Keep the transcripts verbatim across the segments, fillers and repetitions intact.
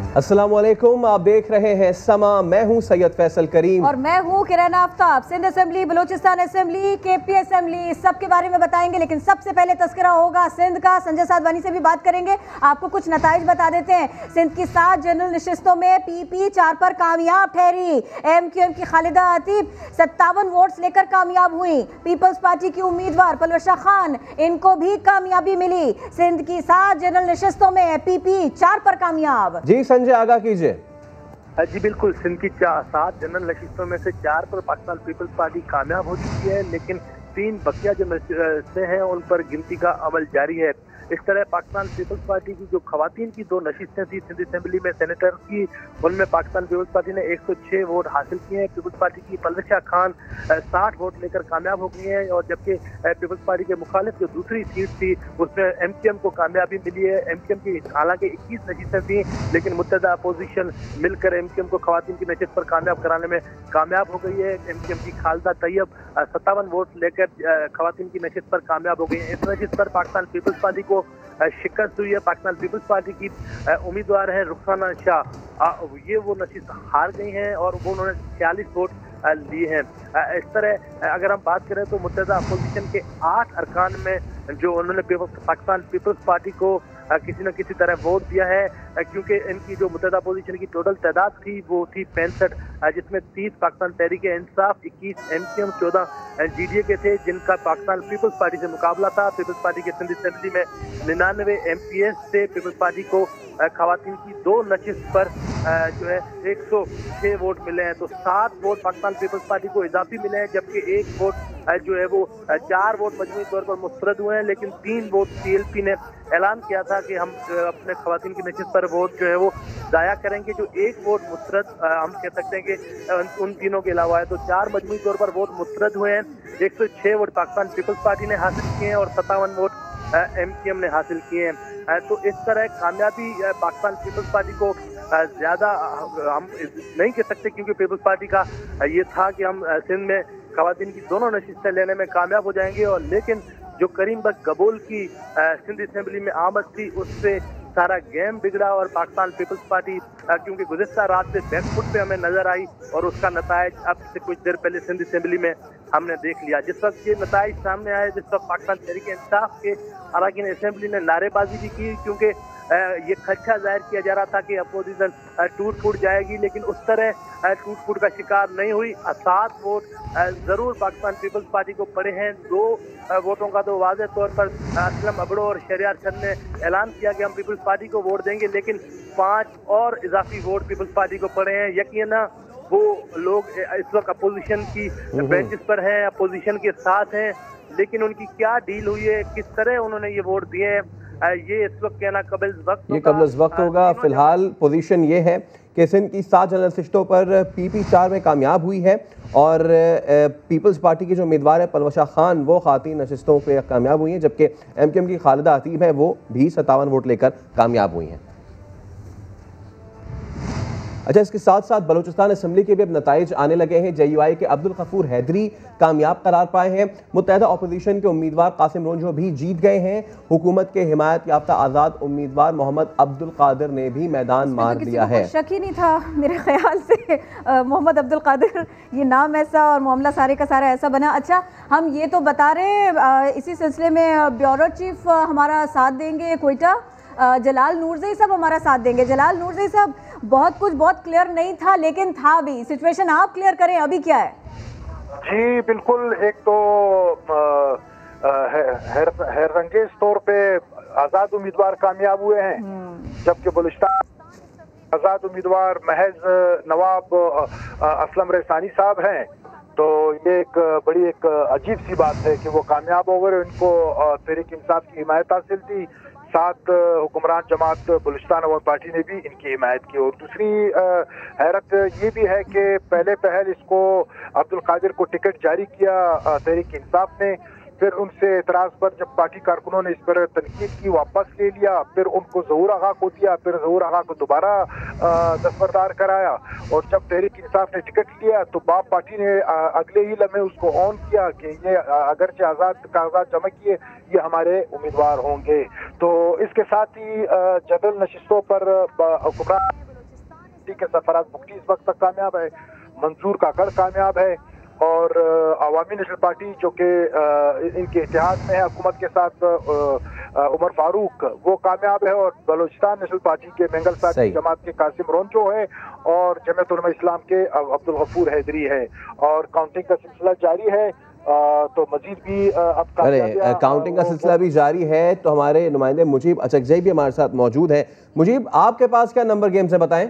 अस्सलाम वालेकुम, आप देख रहे हैं समा। मैं हूं सैयद फैसल करीम और मैं हूं Kiran Aftab. Sindh assembly, Balochistan assembly, KP assembly, सबके बारे में बताएंगे, लेकिन सबसे पहले तस्करा होगा सिंध का। संजय साधवानी से भी बात करेंगे। आपको कुछ नताइज बता देते हैं। सिंध की सात जनरल नशिस्तों में पीपी चार पर कामयाब ठहरी। एम क्यू एम की खालिदा आतिफ सत्तावन वोट्स लेकर कामयाब हुई। पीपल्स पार्टी की उम्मीदवार पलवशा खान, इनको भी कामयाबी मिली। सिंध की सात जनरल नशिस्तों में पीपी चार पर कामयाब। जी संजय, आगाह कीजिए। जी बिल्कुल, सिंध की सात जनरल नशिस्तों में से चार पर पाकिस्तान पीपल्स पार्टी कामयाब हो चुकी है, लेकिन तीन बकिया जो नशिस्तें हैं उन पर गिनती का अमल जारी है। इस तरह पाकिस्तान पीपल्स पार्टी की जो खवातीन की दो नशिस्तें थी सिंध असेंबली में सेनेटर की, उनमें पाकिस्तान पीपल्स पार्टी ने एक सौ छह वोट हासिल किए हैं। पीपल्स पार्टी की पलवशा खान साठ वोट लेकर कामयाब हो गई हैं, और जबकि पीपल्स पार्टी के मुखालिफ जो दूसरी सीट थी उसमें एम क्यू एम को कामयाबी मिली है। एम क्यू एम की हालांकि इक्कीस नशिस्तें थी, लेकिन मुत्तहदा अपोजिशन मिलकर एम क्यू एम को खवातीन की नशिस्त पर कामयाब कराने में कामयाब हो गई है। एम क्यू एम की खालिदा तैयब सत्तावन वोट लेकर खवातीन की नशिस्त पर कामयाब हो गई है। इस नशिस्त पर पाकिस्तान पीपल्स पार्टी को शिकस्त हुई है। पाकिस्तान पीपल्स पार्टी की उम्मीदवार है रुखसाना शाह, ये वो नशिस्त हार गई हैं और वो उन्होंने छियालीस वोट लिए हैं। इस तरह अगर हम बात करें तो मुत्तहदा अपोजिशन के आठ अरकान में जो उन्होंने पाकिस्तान पीपल्स पार्टी को किसी न किसी तरह वोट दिया है, क्योंकि इनकी जो मुत्तहदा अपोजिशन की टोटल तादाद थी वो थी पैंसठ, जिसमें तीस पाकिस्तान तहरीक इंसाफ, इक्कीस एम क्यू एम, चौदह जी डी ए के थे जिनका पाकिस्तान पीपल्स पार्टी से मुकाबला था। पीपल्स पार्टी के सिंध असेंबली में निन्यानवे एम पी एस से पीपल्स पार्टी को खवातीन की दो नशिस्त पर जो है एक सौ छह वोट मिले हैं, तो सात वोट पाकिस्तान पीपल्स पार्टी को इजाफी मिले हैं, जबकि एक वोट जो है वो चार वोट मजमूई तौर पर मुस्तरद हुए हैं, लेकिन तीन वोट सी एल पी ने ऐलान किया था कि हम अपने खवातीन की नशिस्त पर वोट जो है वो जाया करेंगे। जो एक वोट मुस्तरद हम कह सकते हैं कि उन तीनों के अलावा है, तो चार मजमूई तौर पर वोट मुस्तरद हुए हैं। एक सौ छह वोट पाकिस्तान पीपल्स पार्टी ने हासिल किए हैं और सत्तावन वोट एम क्यू एम ने हासिल किए हैं। तो इस तरह कामयाबी पाकिस्तान पीपल्स पार्टी को ज़्यादा हम नहीं कह सकते, क्योंकि पीपल्स पार्टी का ये था कि हम सिंध में खवातीन की दोनों नशिस्तें लेने में कामयाब हो जाएंगे, और लेकिन जो करीम बख्श गबूल की सिंध असेंबली में आमद थी उससे सारा गेम बिगड़ा, और पाकिस्तान पीपल्स पार्टी क्योंकि गुज़िश्ता रात से बैकफुट पे हमें नजर आई, और उसका नतायज अब से कुछ देर पहले सिंध असेंबली में हमने देख लिया। जिस वक्त ये नतायज सामने आए, जिस वक्त पाकिस्तान तहरीक इंसाफ के अरकान असेंबली ने नारेबाजी भी की, क्योंकि ये खदशा जाहिर किया जा रहा था कि अपोजिशन टूट फूट जाएगी, लेकिन उस तरह टूट फूट का शिकार नहीं हुई। सात वोट ज़रूर पाकिस्तान पीपल्स पार्टी को पड़े हैं। दो वोटों का तो वाज़ेह तौर पर असलम अबड़ो और शहरियार चंद ने ऐलान किया कि हम पीपल्स पार्टी को वोट देंगे, लेकिन पाँच और इजाफी वोट पीपल्स पार्टी को पड़े हैं। यकीनन वो लोग इस वक्त अपोजिशन की बेंचेस पर हैं, अपोजिशन के साथ हैं, लेकिन उनकी क्या डील हुई है, किस तरह उन्होंने ये वोट दिए हैं, ये इस वक्त कहना कबल वक्त ये कबल वक्त होगा। फिलहाल पोजीशन ये है कि सिंध की सात जनरल नशिस्तों पर पीपी चार में कामयाब हुई है, और पीपल्स पार्टी की जो उम्मीदवार है पलवशा खान वो खातीन नशिस्तों पर कामयाब हुई हैं, जबकि एम क्यू एम की खालिदा आतिफ है वो भी सत्तावन वोट लेकर कामयाब हुई हैं। अच्छा, इसके साथ साथ बलूचिस्तान असेंबली के भी अब नताइज आने लगे हैं। जे यू आई के अब्दुल गफूर हैदरी कामयाब करार पाए हैं। मुत्तहदा अपोजिशन के उम्मीदवार कासिम रोंजो भी जीत गए हैं। हुकूमत के हिमायत याफ्ता आज़ाद उम्मीदवार मोहम्मद अब्दुल कादिर ने भी मैदान मार दिया है। शक ही नहीं था मेरे ख्याल से मोहम्मद अब्दुल कादिर, ये नाम ऐसा और मामला सारे का सारा ऐसा बना। अच्छा, हम ये तो बता रहे, इसी सिलसिले में ब्यूरो चीफ हमारा साथ देंगे कोयटा, जलाल नूरजई साहब हमारा साथ देंगे। जलाल नूरजई साहब, बहुत कुछ बहुत क्लियर नहीं था, लेकिन था भी। सिचुएशन आप क्लियर करें, अभी क्या है? जी बिल्कुल, एक तो हैरंगेज तौर पे आज़ाद उम्मीदवार कामयाब हुए हैं, जबकि बलूचिस्तान आज़ाद उम्मीदवार महज नवाब असलम रेसानी साहब हैं। तो ये एक बड़ी एक अजीब सी बात है कि वो कामयाब हो गए। इनको तहरीक इंसाफ की हिमायत हासिल थी, साथ हुक्मरान जमात बलूचिस्तान अवाम पार्टी ने भी इनकी हिमायत की। और दूसरी हैरत ये भी है कि पहले पहल इसको अब्दुल कादिर को टिकट जारी किया तहरीक इंसाफ ने, फिर उनसे एतराज़ पर जब पार्टी कारकुनों ने इस पर तनकीद की, वापस ले लिया, फिर उनको ज़हूर आगा को दिया, फिर ज़हूर आगा को दोबारा दस्तबरदार कराया, और जब तहरीक इंसाफ ने टिकट लिया तो बाप पार्टी ने अगले ही लम्हे उसको ऑन किया कि ये अगरचे आज़ाद कागजात जमा किए, ये हमारे उम्मीदवार होंगे। तो इसके साथ ही जनरल नशिस्तों पर हुक्मरान गिनती के सरफराज बुख्ती इस वक्त तक कामयाब है, मंसूर काकड़ कामयाब है और अवामी नेशनल पार्टी जो कि इनके इतिहाद में है हुकूमत के साथ उमर फारूक वो कामयाब है और बलोचिस्तान नेशनल पार्टी के बेंगल साथी जमात के कासिम रोंचो है और जमात उलमा इस्लाम के अब्दुल गफूर हैदरी है और काउंटिंग का सिलसिला जारी है। आ, तो मजीद भी अब अरे काउंटिंग का सिलसिला भी जारी है तो हमारे नुमाइंदे मुजीब अचकजई भी हमारे साथ मौजूद है। मुजीब, आपके पास क्या नंबर गेम से बताएं?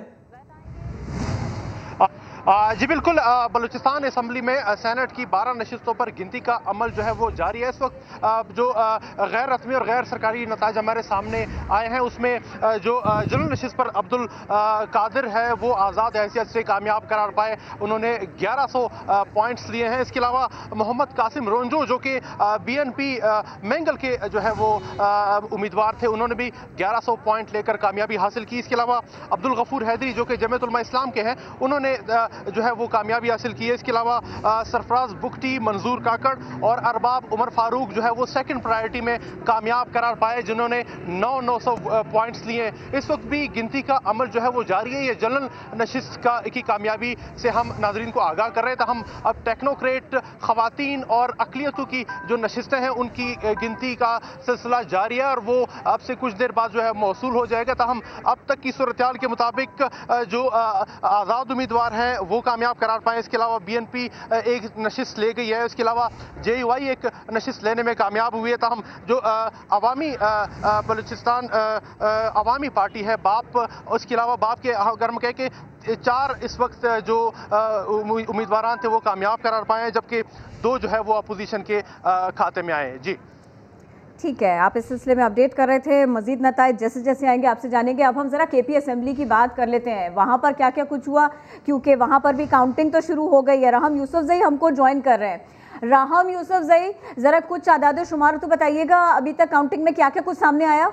जी बिल्कुल, बलूचिस्तान असम्बली में सेनेट की बारह नशिस्तों पर गिनती का अमल जो है वो जारी है। इस वक्त जो गैर रस्मी और गैर सरकारी नताज हमारे सामने आए हैं उसमें जो जनरल नशिस्त पर अब्दुल कादिर है वो आज़ाद हैसियत से कामयाब करार पाए, उन्होंने ग्यारह सौ पॉइंट्स लिए हैं। इसके अलावा मोहम्मद कासिम रोंजो जो कि बी एन पी मैंगल के जो है वो उम्मीदवार थे, उन्होंने भी ग्यारह सौ पॉइंट लेकर कामयाबी हासिल की। इसके अलावा अब्दुल गफूर हैदरी जो कि जमात उलमा इस्लाम के हैं उन्होंने जो है वो कामयाबी हासिल की है। इसके अलावा सरफराज बुख्ती, मंजूर काकड़ और अरबाब उमर फारूक जो है वो सेकंड प्रायोरिटी में कामयाब करार पाए जिन्होंने नौ नौ सौ पॉइंट्स लिए। इस वक्त भी गिनती का अमल जो है वो जारी है। ये जनरल नशिस्त का की कामयाबी से हम नाजरीन को आगाह कर रहे हैं। तो हम अब टेक्नोक्रेट, खवातीन और अकलियतों की जो नशिस्तें हैं उनकी गिनती का सिलसिला जारी है और वो अब से कुछ देर बाद जो है मौसूल हो जाएगा। तो हम अब तक की सूरत हाल के मुताबिक जो आज़ाद उम्मीदवार हैं वो कामयाब करार पाए। इसके अलावा बी एन पी एक नशिस्त ले गई है, इसके अलावा जे यू आई एक नशिस्त लेने में कामयाब हुई है। तो हम जो अवामी बलूचिस्तान अवामी पार्टी है बाप, उसके अलावा बाप के अगर हम कहें कि चार इस वक्त जो उम्मीदवार थे वो कामयाब करार पाए हैं जबकि दो जो है वो अपोजिशन के खाते में आए हैं। जी ठीक है, आप इस सिलसिले में अपडेट कर रहे थे। मजीद नताइज जैसे जैसे आएंगे आपसे जानेंगे। अब हम ज़रा के पी असेंबली की बात कर लेते हैं, वहाँ पर क्या क्या कुछ हुआ, क्योंकि वहाँ पर भी काउंटिंग तो शुरू हो गई है। राहम यूसुफजई हमको ज्वाइन कर रहे हैं। राहम यूसुफजई, ज़रा कुछ आदाद शुमार तो बताइएगा, अभी तक काउंटिंग में क्या क्या कुछ सामने आया?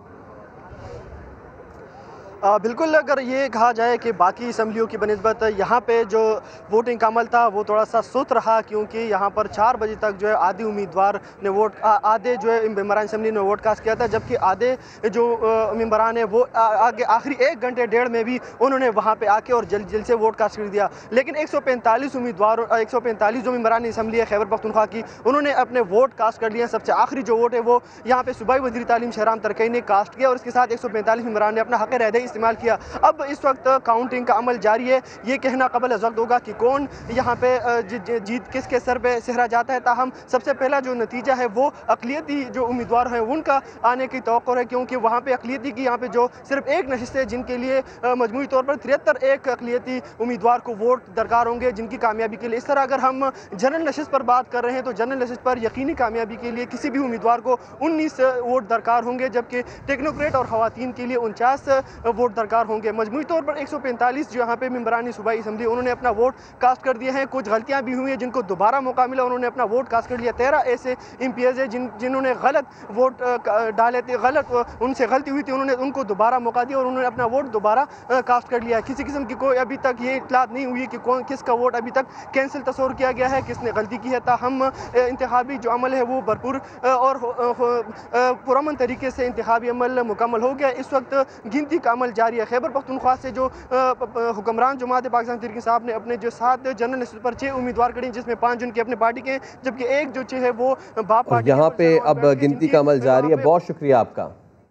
आ, बिल्कुल, अगर ये कहा जाए कि बाकी असम्बलियों की बनिस्बत यहाँ पे जो वोटिंग का अमल था वो थोड़ा सा सुस्त रहा क्योंकि यहाँ पर चार बजे तक जो है आधे उम्मीदवार ने वोट आधे जो है मेंबरान असम्बली ने वोट कास्ट किया था जबकि आधे जो मेंबरान है वो आ, आगे आखिरी एक घंटे डेढ़ में भी उन्होंने वहाँ पर आके और जल्द जल्द से वोट कास्ट कर दिया। लेकिन एक सौ पैंतालीस उम्मीदवार एक सौ पैंतालीस जो मेंबरान असम्बली है खैबर पख्तूनख्वा की उन्होंने अपने वोट कास्ट कर लिए। सबसे आखिरी जो वोट है वो यहाँ पे सूबाई वज़ीर तालीम शहराम तरकई ने कास्ट किया और इसके साथ एक सौ पैंतालीस मेंबरान ने अपना हक़ रहदे इस्तेमाल किया। अब इस वक्त काउंटिंग का अमल जारी है, ये कहना कबल वक्त होगा कि कौन यहाँ पे जीत किसके सर पे सहरा जाता है। ताहम सबसे पहला जो नतीजा है वो अकलियती जो उम्मीदवार हैं उनका आने की तवक्को है क्योंकि वहाँ पे अकलियती की यहाँ पे जो सिर्फ एक नशिस्त है जिनके लिए मजमूई तौर पर तिहत्तर एक अकलियती उम्मीदवार को वोट दरकार होंगे जिनकी कामयाबी के लिए। इस तरह अगर हम जनरल नशिस्त पर बात कर रहे हैं तो जनरल नशिस्त पर यकीनी कामयाबी के लिए किसी भी उम्मीदवार को उन्नीस वोट दरकार होंगे जबकि टेक्नोक्रेट और खवातीन के लिए उनचास वोट दरकार होंगे। मजमूई तौर पर एक सौ पैंतालीस जो यहाँ पे मेंबरानी सूबाई असम्बली उन्होंने अपना वोट कास्ट कर दिए हैं। कुछ गलतियाँ भी हुई हैं जिनको दोबारा मौका मिला, उन्होंने अपना वोट कास्ट कर लिया। तेरह ऐसे एम पी एज है जिन जिन्होंने गलत वोट डाले थे, गलत उनसे गलती हुई थी, उन्होंने उनको दोबारा मौका दिया और उन्होंने अपना वोट दोबारा कास्ट कर लिया। किसी किस्म की कोई अभी तक ये इतलात नहीं हुई कि कौन किसका वोट अभी तक कैंसिल तस्वर किया गया है, किसने गलती की है। ताहम इंतखाबी जो अमल है वो भरपूर और पुरअमन तरीके से इंतखाबी अमल मुकम्मल हो गया। इस वक्त गिनती का अमल जारी है। खैबर पख्तूनख्वा से जो हुक्मरान जमात पाकिस्तान तहरीक साहब ने अपने जो सात जनरल नशिस्त पर छह उम्मीदवार खड़े जिसमें पांच उनके अपने पार्टी के जबकि एक जो है वो बाप पार्टी। यहाँ पे अब गिनती का अमल जारी है। बहुत शुक्रिया आपका।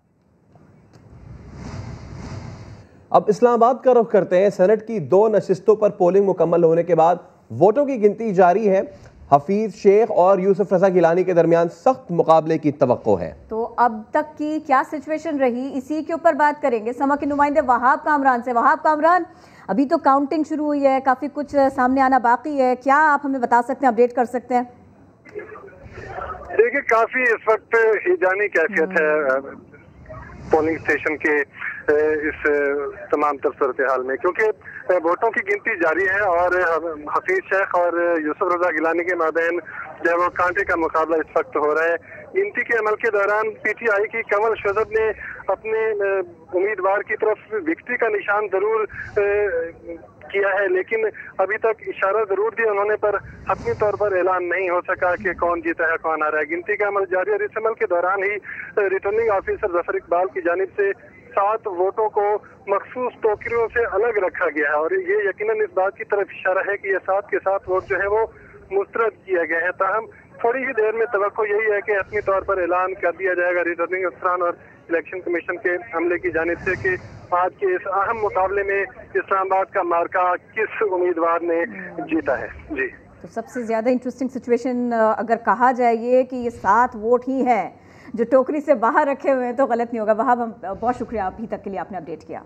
अब इस्लामाबाद का रुख करते हैं। सेनेट की दो नशिस्तों पर पोलिंग मुकम्मल होने के बाद वोटों की गिनती जारी है। हफीज शेख और यूसुफ रजा गिलानी के दरमियान सख्त मुकाबले की तवक्को है। तो अब तक की क्या सिचुएशन रही इसी के ऊपर बात करेंगे समा के नुमाइंदे वहाब कामरान से। वहाब कामरान, अभी तो काउंटिंग शुरू हुई है, काफ़ी कुछ सामने आना बाकी है, क्या आप हमें बता सकते हैं, अपडेट कर सकते हैं? देखिए, काफ़ी इस वक्त हिजानी कैफियत है पोलिंग स्टेशन के इस तमाम तर सूरत हाल में क्योंकि वोटों की गिनती जारी है और हफीज शेख और यूसुफ रजा गिलानी के माबैन जो है वो कांटे का मुकाबला इस वक्त हो रहा है। गिनती के अमल के दौरान पी टी आई की कमल शोजब ने अपने उम्मीदवार की तरफ विक्ट्री का निशान जरूर किया है लेकिन अभी तक इशारा जरूर दिया उन्होंने पर हतमी तौर पर ऐलान नहीं हो सका कि कौन जीता है कौन आ रहा है। गिनती का अमल जारी है और इस अमल के दौरान ही रिटर्निंग ऑफिसर जफर इकबाल की जानिब से सात वोटों को मखसूस टोकरियों से अलग रखा गया है और ये यकीनन इस बात की तरफ इशारा है कि ये सात के सात वोट जो है वो मुस्तरद किया गया है। ताहम थोड़ी ही देर में तवक्को यही है कि अपनी तौर पर ऐलान कर दिया जाएगा रिटर्निंग अफसरान और इलेक्शन कमीशन के हमले की जानिब से कि आज के इस अहम मुकाबले में इस्लामाबाद का मार्का किस उम्मीदवार ने जीता है। जी, तो सबसे ज़्यादा इंटरेस्टिंग सिचुएशन अगर कहा जाए ये कि ये सात वोट ही हैं जो टोकरी से बाहर रखे हुए हैं तो गलत नहीं होगा। वहाब, हम बहुत शुक्रिया अभी तक के लिए आपने अपडेट किया।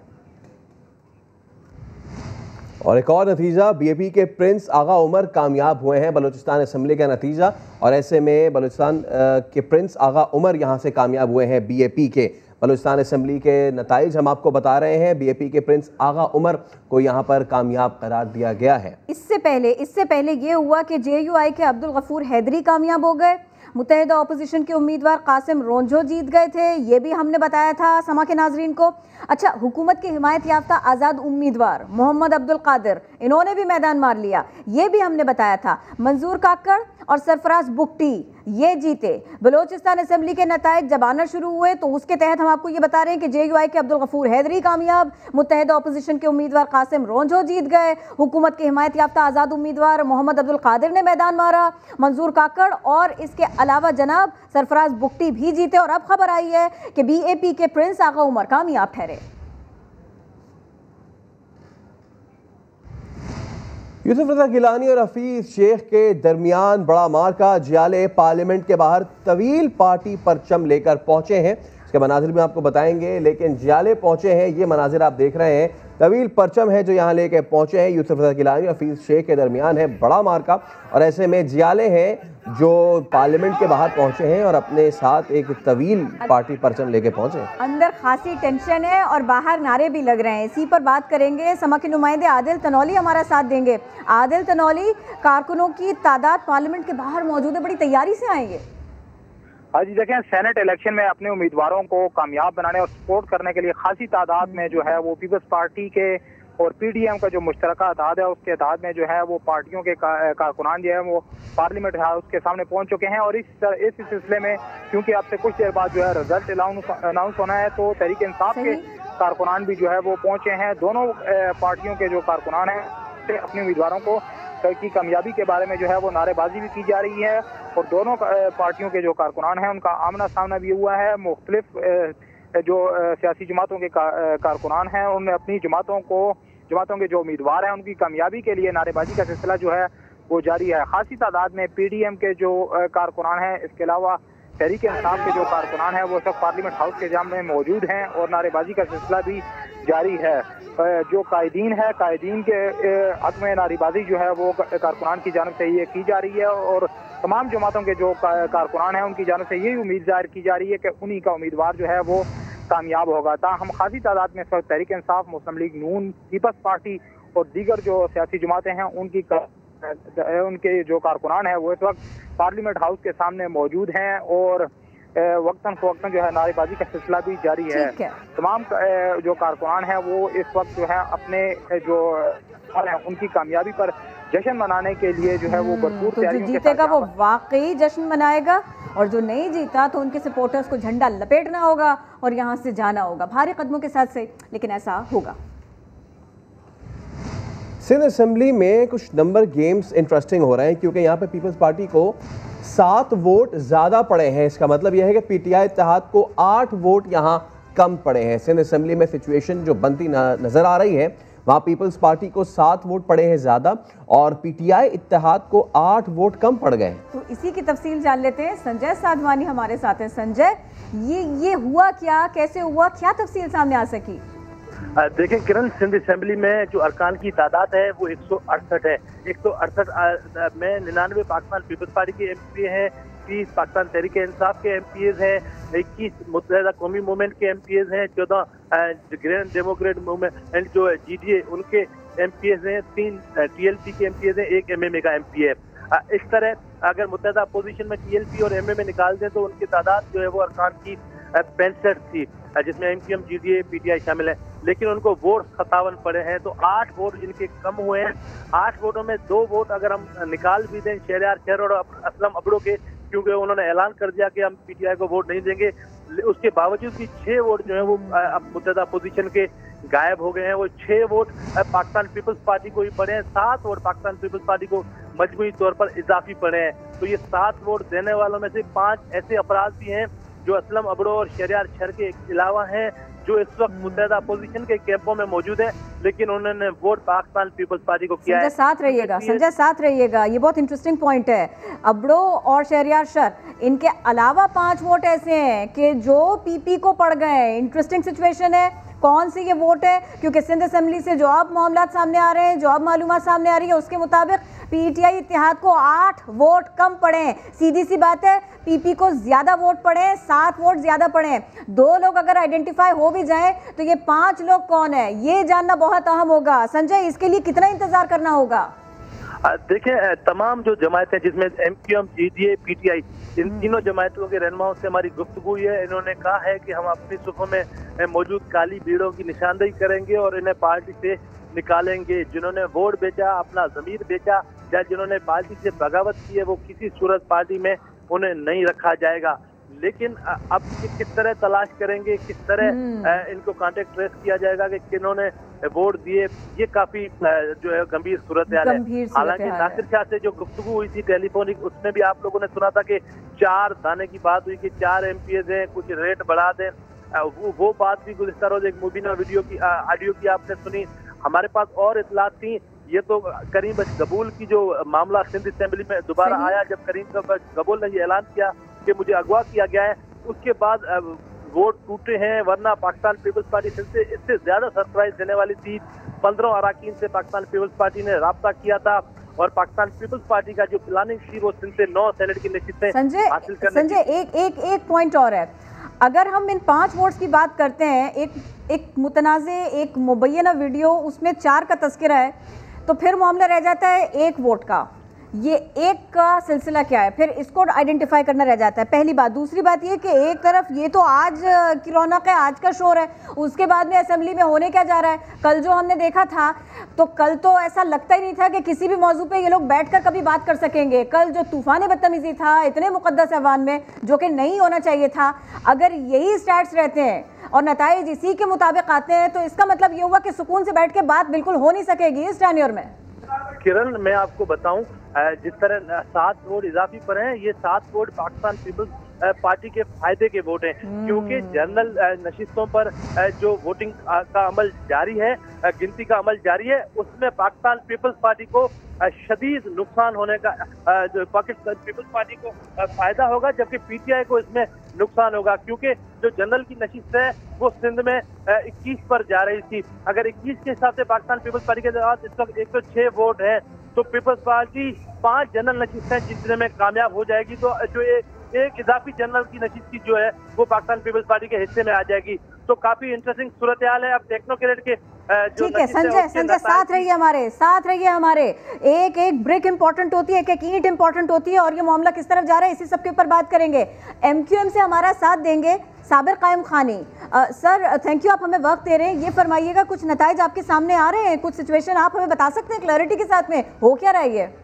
और एक और नतीजा, बीएपी के प्रिंस आगा उमर कामयाब हुए हैं। बलूचिस्तान असम्बली का नतीजा, और ऐसे में बलूचिस्तान के प्रिंस आगा उमर यहां से कामयाब हुए हैं बीएपी के। बलूचिस्तान असम्बली के नताइज हम आपको बता रहे हैं। बीएपी के प्रिंस आगा उमर को यहां पर कामयाब करार दिया गया है। इससे पहले इससे पहले ये हुआ कि जेयूआई के अब्दुल गफूर हैदरी कामयाब हो गए। मुत्तहिदा अपोजिशन के उम्मीदवार कासिम रोंझो जीत गए थे, ये भी हमने बताया था समा के नाजरीन को। अच्छा, हुकूमत की हिमायत याफ्ता आज़ाद उम्मीदवार मोहम्मद अब्दुल कादिर, इन्होंने भी मैदान मार लिया, ये भी हमने बताया था। मंजूर काकड़ और सरफराज बुगटी ये जीते। बलोचिस्तान असेंबली के नताइज जब आना शुरू हुए तो उसके तहत हम आपको ये बता रहे हैं कि जेयूआई के अब्दुल गफूर हैदरी कामयाब, मुत्तहिदा अपोजिशन के उम्मीदवार कासिम रोंझो जीत गए, हुकूमत के हिमायत याफ्ता आज़ाद उम्मीदवार मोहम्मद अब्दुल कादिर ने मैदान मारा, मंजूर काकड़ और इसके अलावा जनाब सरफराज बुगटी भी जीते। और अब खबर आई है कि बीएपी के प्रिंस आगा उमर कामयाब ठहरे। यूसुफ रज़ा गिलानी और हफीज शेख के दरमियान बड़ा मार्का। जियाले पार्लियामेंट के बाहर तवील पार्टी परचम लेकर पहुंचे हैं, इसके मनाजिर भी आपको बताएंगे, लेकिन जियाले पहुंचे हैं, ये मनाजिर आप देख रहे हैं, तवील परचम है जो यहाँ लेके पहुंचे हैं। यूसुफ रज़ा गिलानी और हफीज शेख के दरमियान है बड़ा मार्का, और ऐसे में जियाले हैं जो पार्लियामेंट के बाहर पहुंचे हैं और अपने साथ एक तवील पार्टी परचम लेके पहुंचे। अंदर खासी टेंशन है और बाहर नारे भी लग रहे हैं, इसी पर बात करेंगे। समा के नुमाइंदे आदिल तनौली हमारा साथ देंगे। आदिल तनौली, कारकुनों की तादाद पार्लियामेंट के बाहर मौजूद है, बड़ी तैयारी से आएंगे। हाँ जी, देखें, सेनेट इलेक्शन में अपने उम्मीदवारों को कामयाब बनाने और सपोर्ट करने के लिए खासी तादाद में जो है वो पीपल्स पार्टी के और पीडीएम का जो मुश्तरका अताद है उसके अताद में जो है वो पार्टियों के कारकुनान जो है वो पार्लियामेंट हाउस के सामने पहुंच चुके हैं। और इस इस सिलसिले में क्योंकि अब से कुछ देर बाद जो है रिजल्ट अनाउंस होना है तो तहरीक इंसाफ के कारकुनान भी जो है वो पहुंचे हैं। दोनों पार्टियों के जो कारकुनान हैं अपने उम्मीदवारों को की कामयाबी के बारे में जो है वो नारेबाजी भी की जा रही है और दोनों पार्टियों के जो कारकुनान हैं उनका आमना सामना भी हुआ है। मुख्तलिफ जो सियासी जमातों के कारकुनान हैं उन्होंने अपनी जमातों को जमातों के जो उम्मीदवार हैं उनकी कामयाबी के लिए नारेबाजी का सिलसिला जो है वो जारी है। खासी तादाद में पीडीएम के जो कारकुनान हैं, इसके अलावा तहरीक इंसाफ के जो कारकुनान हैं वो सब पार्लियामेंट हाउस के जाम में मौजूद हैं और नारेबाजी का सिलसिला भी जारी है। जो कायदीन है, कायदीन के हक में नारेबाजी जो है वो कारकुनान की जानिब से ये की जा रही है और तमाम जमातों के जो कारकुनान हैं उनकी जानिब से यही उम्मीद जाहिर की जा रही है कि उन्हीं का उम्मीदवार जो है वो कामयाब होगा। ताहम खासी तादाद में इस वक्त Tehreek Insaf, Muslim League Noon, Peoples Party और दीगर जो सियासी जमातें हैं उनकी उनके जो कारकुनान हैं वो इस वक्त पार्लियामेंट हाउस के सामने मौजूद हैं और वक्तन फवक्तन जो है नारेबाजी का सिलसिला भी जारी है। तमाम जो कारकुनान हैं वो इस वक्त जो है अपने जो उनकी कामयाबी पर जश्न मनाने के लिए जो है वो भरपूर तो जो जीतेगा वो वाकई जश्न मनाएगा और जो नहीं जीता तो उनके सपोर्टर्स को झंडा लपेटना होगा और यहाँ से जाना होगा भारी कदमों के साथ से, लेकिन ऐसा होगा। सिंध असेंबली में कुछ नंबर गेम्स इंटरेस्टिंग हो रहे हैं क्योंकि यहाँ पे पीपल्स पार्टी को सात वोट ज़्यादा पड़े हैं। इसका मतलब यह है कि पीटीआई इत्तेहाद को आठ वोट यहाँ कम पड़े हैं। सिंध असेंबली में सिचुएशन जो बनती नज़र आ रही है वहाँ पीपल्स पार्टी को सात वोट पड़े हैं ज़्यादा और पीटीआई इत्तेहाद को आठ वोट कम पड़ गए। तो इसी की तफसील जान लेते हैं। संजय साधवानी हमारे साथ हैं। संजय, ये ये हुआ क्या, कैसे हुआ, क्या तफसील सामने आ सकी? देखें किरण, सिंध असेंबली में जो अरकान की तादाद है वो एक सौ अड़सठ है। एक सौ अड़सठ में निन्यानवे पाकिस्तान पीपल्स पार्टी के एम पी हैं, तीस पाकिस्तान तहरीक इंसाफ के एम पी एज हैं, इक्कीस मुत्तहिदा कौमी मूवमेंट के एम पी एज हैं, चौदह ग्रैंड डेमोक्रेट मूवमेंट एंड जो जी डी ए उनके एम पी एज हैं, तीन टी एल पी के एम पी एज हैं, एक एम एम ए का एम पी है। इस तरह अगर मुत्तहिदा अपोजिशन में टी एल पी और एम एम ए निकाल दें तो उनकी तादाद जो है वो अरकान की पैंसठ थी जिसमें M P M, G D A, P T I शामिल है, लेकिन उनको वोट सत्तावन पड़े हैं तो आठ वोट इनके कम हुए हैं। आठ वोटों में दो वोट अगर हम निकाल भी दें शहरयार शहर और असलम अबड़ो के, क्योंकि उन्होंने ऐलान कर दिया कि हम पीटीआई को वोट नहीं देंगे। उसके बावजूद भी छह वोट जो है वो अब मुतहदा अपोजिशन के गायब हो गए हैं। वो छह वोट पाकिस्तान पीपल्स पार्टी को ही पड़े हैं, सात वोट पाकिस्तान पीपल्स पार्टी को मजमूई तौर पर इजाफी पड़े हैं। तो ये सात वोट देने वालों में से पांच ऐसे अफराद भी हैं जो असलम अबड़ो और शहरियार शर के अलावा हैं, जो इस वक्त मुतहदा अपोजिशन के कैंपों में मौजूद है, लेकिन उन्होंने वोट पाकिस्तान पीपल्स पार्टी को किया है। साथ रहिएगा संजय, साथ रहिएगा, ये बहुत इंटरेस्टिंग पॉइंट है। अबड़ो और शहरियार शर, इनके अलावा पांच वोट ऐसे हैं कि जो पीपी को पड़ गए। इंटरेस्टिंग सिचुएशन है। कौन से ये वोट है? क्योंकि सिंध असेंबली से जो अब मामला सामने आ रहे हैं, जो अब मालूमात सामने आ रही है, उसके मुताबिक पीटीआई इत्तेहाद को आठ वोट कम पड़े हैं। सीधी सी बात है, पीपी को ज्यादा वोट पड़े हैं, सात वोट ज्यादा पड़े हैं। दो लोग अगर आइडेंटिफाई हो भी जाएं तो ये पांच लोग कौन है, ये जानना बहुत अहम होगा। संजय, इसके लिए कितना इंतजार करना होगा? देखिए, तमाम जो जमायतें जिसमें एमक्यूएम, जीडीए, पीटीआई, इन तीनों जमायतों के रहनुमाओं से हमारी गुफ्तगू हुई है। इन्होंने कहा है कि हम अपनी सुफ़ों में मौजूद काली भीड़ों की निशानदेही करेंगे और इन्हें पार्टी से निकालेंगे। जिन्होंने वोट बेचा, अपना ज़मीर बेचा, या जिन्होंने पार्टी से बगावत की है, वो किसी सूरत पार्टी में उन्हें नहीं रखा जाएगा। लेकिन अब किस तरह तलाश करेंगे, किस तरह इनको कांटेक्ट ट्रेस किया जाएगा कि किन्होंने वोट दिए, ये काफी जो है गंभीर सूरत हाल है। हालांकि नासिर शाह से जो गुफ्तगू हुई थी टेलीफोनिक, उसमें भी आप लोगों ने सुना था कि चार दाने की बात हुई कि चार एमपीएज हैं, कुछ रेट बढ़ा दें। वो, वो बात भी गुज़िश्ता रोज एक मुबीना वीडियो की ऑडियो की आपने सुनी। हमारे पास और इतलात थी। ये तो करीम गबूल की जो मामला सिंध असेंबली में दोबारा आया, जब करीम गबूल ने ये ऐलान किया कि मुझे अगवा किया गया है, उसके बाद वोट टूटे हैं। वरना पाकिस्तान पीपल्स पार्टी सिंध से इससे ज्यादा सरप्राइज देने वाली थी। पंद्रह अराकीन से पाकिस्तान पीपल्स पार्टी ने राब्ता किया था और पाकिस्तान पीपल्स पार्टी का जो प्लानिंग थी वो सिंध से नौ सेनेट की नशिस्तें हासिल करने। संजय, एक एक एक पॉइंट और है। अगर हम इन पांच वोट्स की बात करते हैं, एक एक मुतनाज़े, एक मुबैना वीडियो, उसमें चार का तस्करा है, तो फिर मामला रह जाता है एक वोट का। ये एक का सिलसिला क्या है, फिर इसको आइडेंटिफाई करना रह जाता है। पहली बात। दूसरी बात ये कि एक तरफ ये तो आज की रौनक है, आज का शोर है, उसके बाद में असेंबली में होने क्या जा रहा है। कल जो हमने देखा था, तो कल तो ऐसा लगता ही नहीं था कि किसी भी मौजू पे ये लोग बैठकर कभी बात कर सकेंगे। कल जो तूफान बदतमीजी था इतने मुकद्दस ऐवान में, जो कि नहीं होना चाहिए था, अगर यही स्टैट्स रहते हैं और नताइज इसी के मुताबिक आते हैं, तो इसका मतलब ये हुआ कि सुकून से बैठ के बात बिल्कुल हो नहीं सकेगी इस टेन्योर में। किरण, मैं आपको बताऊं, जिस तरह सात वोट इजाफी पर हैं, ये सात वोट पाकिस्तान पीपल्स पार्टी के फायदे के वोट हैं, क्योंकि जनरल नशिस्तों पर जो वोटिंग का अमल जारी है, गिनती का अमल जारी है, उसमें पाकिस्तान पीपल्स पार्टी को शदीद नुकसान होने का, जो पाकिस्तान पीपल्स पार्टी को फायदा होगा, जबकि पीटीआई को इसमें नुकसान होगा। क्योंकि जो जनरल की नशिस्त है वो सिंध में इक्कीस पर जा रही थी। अगर इक्कीस के हिसाब से पाकिस्तान पीपल्स पार्टी के साथ इस वक्त एक सौ छह वोट है, तो पीपल्स पार्टी पांच जनरल नशिस्तें जीतने में कामयाब हो जाएगी। तो जो एक, एक इजाफी जनरल की नशिस्ती जो है वो पाकिस्तान पीपल्स पार्टी के हिस्से में आ जाएगी। तो काफी इंटरेस्टिंग सूरत हाल है। अब टेक्नोक्रेट के ठीक है संजय, संजय साथ रहिए हमारे, साथ रहिए हमारे। एक एक ब्रिक इंपॉर्टेंट होती है, एक एक ईंट इंपॉर्टेंट होती है, और ये मामला किस तरफ जा रहा है इसी सब के ऊपर बात करेंगे। एमक्यूएम से हमारा साथ देंगे साबिर कायम खानी। आ, सर थैंक यू, आप हमें वक्त दे रहे हैं। ये फरमाइएगा, कुछ नताइज आपके सामने आ रहे हैं, कुछ सिचुएशन आप हमें बता सकते हैं क्लैरिटी के साथ में, हो क्या रहा है ये?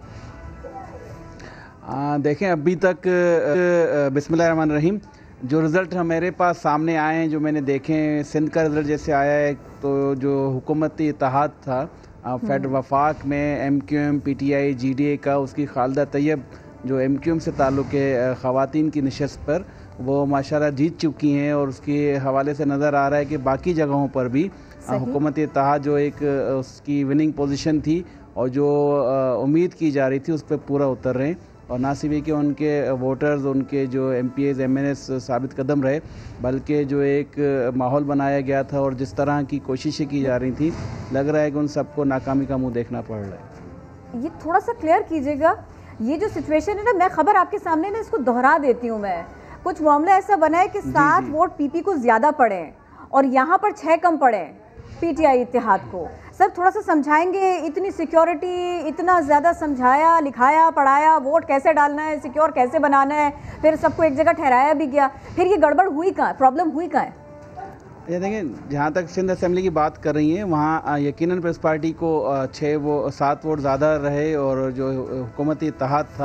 देखें, अभी तक बिस्मिल्लाहिर्रहमानिर्रहीम जो रिज़ल्ट हमारे पास सामने आए हैं, जो मैंने देखे हैं, सिंध का रिज़ल्ट जैसे आया है, तो जो हुकूमती इत्तेहाद था फेड वफाक में M Q M, P T I, G D A का, उसकी खालिदा तैयब जो एम क्यू एम से ताल्लुक़ है ख़वातीन की नशस्त पर, वो माशाल्लाह जीत चुकी हैं। और उसके हवाले से नज़र आ रहा है कि बाकी जगहों पर भी हुकूमती इत्तेहाद जो एक उसकी विनिंग पोजीशन थी और जो उम्मीद की जा रही थी उस पर पूरा उतर रहे हैं। और ना सिर्फ कि उनके वोटर्स, उनके जो M P As, M N S साबित कदम रहे, बल्कि जो एक माहौल बनाया गया था और जिस तरह की कोशिशें की जा रही थी, लग रहा है कि उन सबको नाकामी का मुंह देखना पड़ रहा है। ये थोड़ा सा क्लियर कीजिएगा, ये जो सिचुएशन है ना, मैं खबर आपके सामने ना इसको दोहरा देती हूँ। मैं कुछ मामला ऐसा बना है कि सात वोट पीपी को ज़्यादा पड़े और यहाँ पर छः कम पड़े पीटीआई इत्तेहाद को। सर थोड़ा सा समझाएंगे, इतनी सिक्योरिटी, इतना ज़्यादा समझाया, लिखाया, पढ़ाया, वोट कैसे डालना है, सिक्योर कैसे बनाना है, फिर सबको एक जगह ठहराया भी गया, फिर ये गड़बड़ हुई कहाँ, प्रॉब्लम हुई कहाँ है? ये देखें, जहाँ तक सिंध असेंबली की बात कर रही हैं, वहाँ यकीनन पीपल्स पार्टी को छः वो सात वोट ज़्यादा रहे और जो हुकूमती इत्तेहाद था,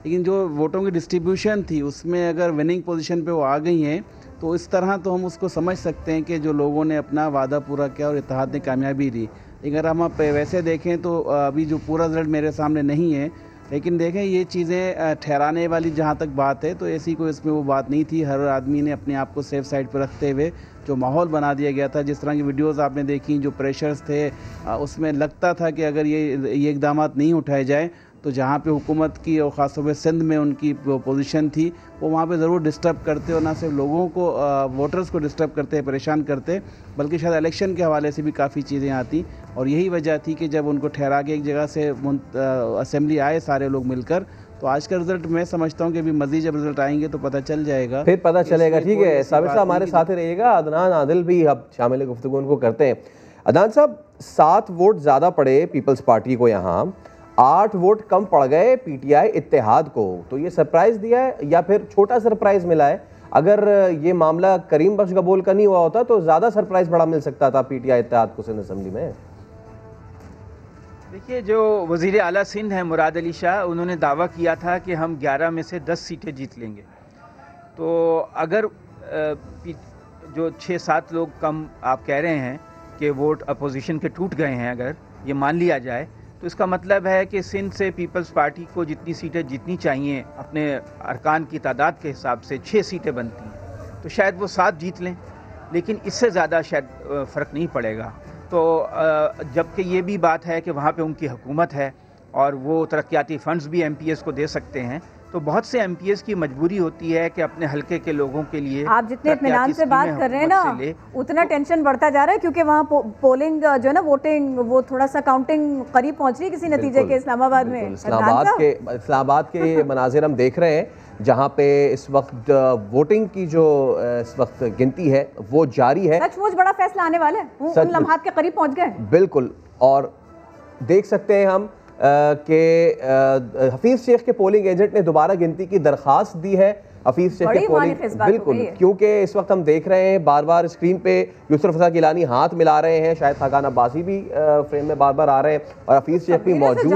लेकिन जो वोटों की डिस्ट्रीब्यूशन थी उसमें अगर विनिंग पोजीशन पे वो आ गई हैं तो इस तरह तो हम उसको समझ सकते हैं कि जो लोगों ने अपना वादा पूरा किया और इत्तेहाद ने कामयाबी दी। लेकिन अगर हम आप वैसे देखें तो अभी जो पूरा रिजल्ट मेरे सामने नहीं है, लेकिन देखें ये चीज़ें ठहराने वाली जहाँ तक बात है तो ऐसी कोई इसमें वो बात नहीं थी। हर आदमी ने अपने आप को सेफ साइड पर रखते हुए जो माहौल बना दिया गया था, जिस तरह की वीडियोस आपने देखी, जो प्रेशर्स थे, उसमें लगता था कि अगर ये ये इकदाम नहीं उठाए जाए तो जहाँ पे हुकूमत की और ख़ासतौर पे सिंध में उनकी पोजीशन थी वो वहाँ पे ज़रूर डिस्टर्ब करते और ना सिर्फ लोगों को, वोटर्स को डिस्टर्ब करते, परेशान करते, बल्कि शायद इलेक्शन के हवाले से भी काफ़ी चीज़ें आती। और यही वजह थी कि जब उनको ठहरा के एक जगह से असेंबली आए सारे लोग मिलकर, तो आज का रिजल्ट मैं समझता हूँ कि अभी मज़ीद जब रिजल्ट आएंगे तो पता चल जाएगा, फिर पता चलेगा। ठीक है साबिर साहब हमारे साथ ही रहिएगा। अदनान आदिल भी अब शामिल गुफ्तगू उनको करते हैं। अदनान साहब, सात वोट ज़्यादा पड़े पीपल्स पार्टी को, यहाँ आठ वोट कम पड़ गए पीटीआई इत्तेहाद को, तो ये सरप्राइज़ दिया है या फिर छोटा सरप्राइज़ मिला है? अगर ये मामला करीम बख्श गबोल का नहीं हुआ होता तो ज़्यादा सरप्राइज़ बड़ा मिल सकता था पीटीआई इत्तेहाद को सिंध असेंबली में। देखिए, जो वज़ीर आला सिंध हैं मुराद अली शाह, उन्होंने दावा किया था कि हम ग्यारह में से दस सीटें जीत लेंगे। तो अगर जो छः सात लोग कम आप कह रहे हैं कि वोट अपोजिशन के टूट गए हैं, अगर ये मान लिया जाए तो इसका मतलब है कि सिंध से पीपल्स पार्टी को जितनी सीटें जीतनी चाहिए अपने अरकान की तादाद के हिसाब से छः सीटें बनती हैं, तो शायद वो सात जीत लें, लेकिन इससे ज़्यादा शायद फ़र्क नहीं पड़ेगा। तो जबकि ये भी बात है कि वहाँ पे उनकी हुकूमत है और वो तरक्याती फ़ंड्स भी एम पी एस को दे सकते हैं, तो बहुत से एम पी एस की मजबूरी होती है कि अपने हल्के के लोगों के लिए, आप जितने इत्मीनान से बात कर रहे हैं ना उतना तो, टेंशन बढ़ता जा रहा है, क्योंकि वहाँ पो, पोलिंग जो है ना, वोटिंग, वो थोड़ा सा काउंटिंग करीब पहुँच रही है किसी नतीजे के इस्लामाबाद में। इस्लामाबाद के इस्लामाबाद के मनाजिर हम देख रहे हैं जहाँ पे इस वक्त वोटिंग की जो इस वक्त गिनती है वो जारी है। सचमुच बड़ा फैसला आने वाला है, उन लम्हात के करीब पहुँच गए। बिल्कुल, और देख सकते हैं हम कि हफीज़ शेख के पोलिंग एजेंट ने दोबारा गिनती की दरख्वास्त दी है। हफीज़ शेख के पोलिंग, बिल्कुल, क्योंकि इस वक्त हम देख रहे हैं बार बार स्क्रीन पे यूसुफ रज़ा गिलानी हाथ मिला रहे हैं, शायद खाकान अब्बासी भी फ्रेम में बार बार आ रहे हैं और हफीज़ शेख भी मौजूद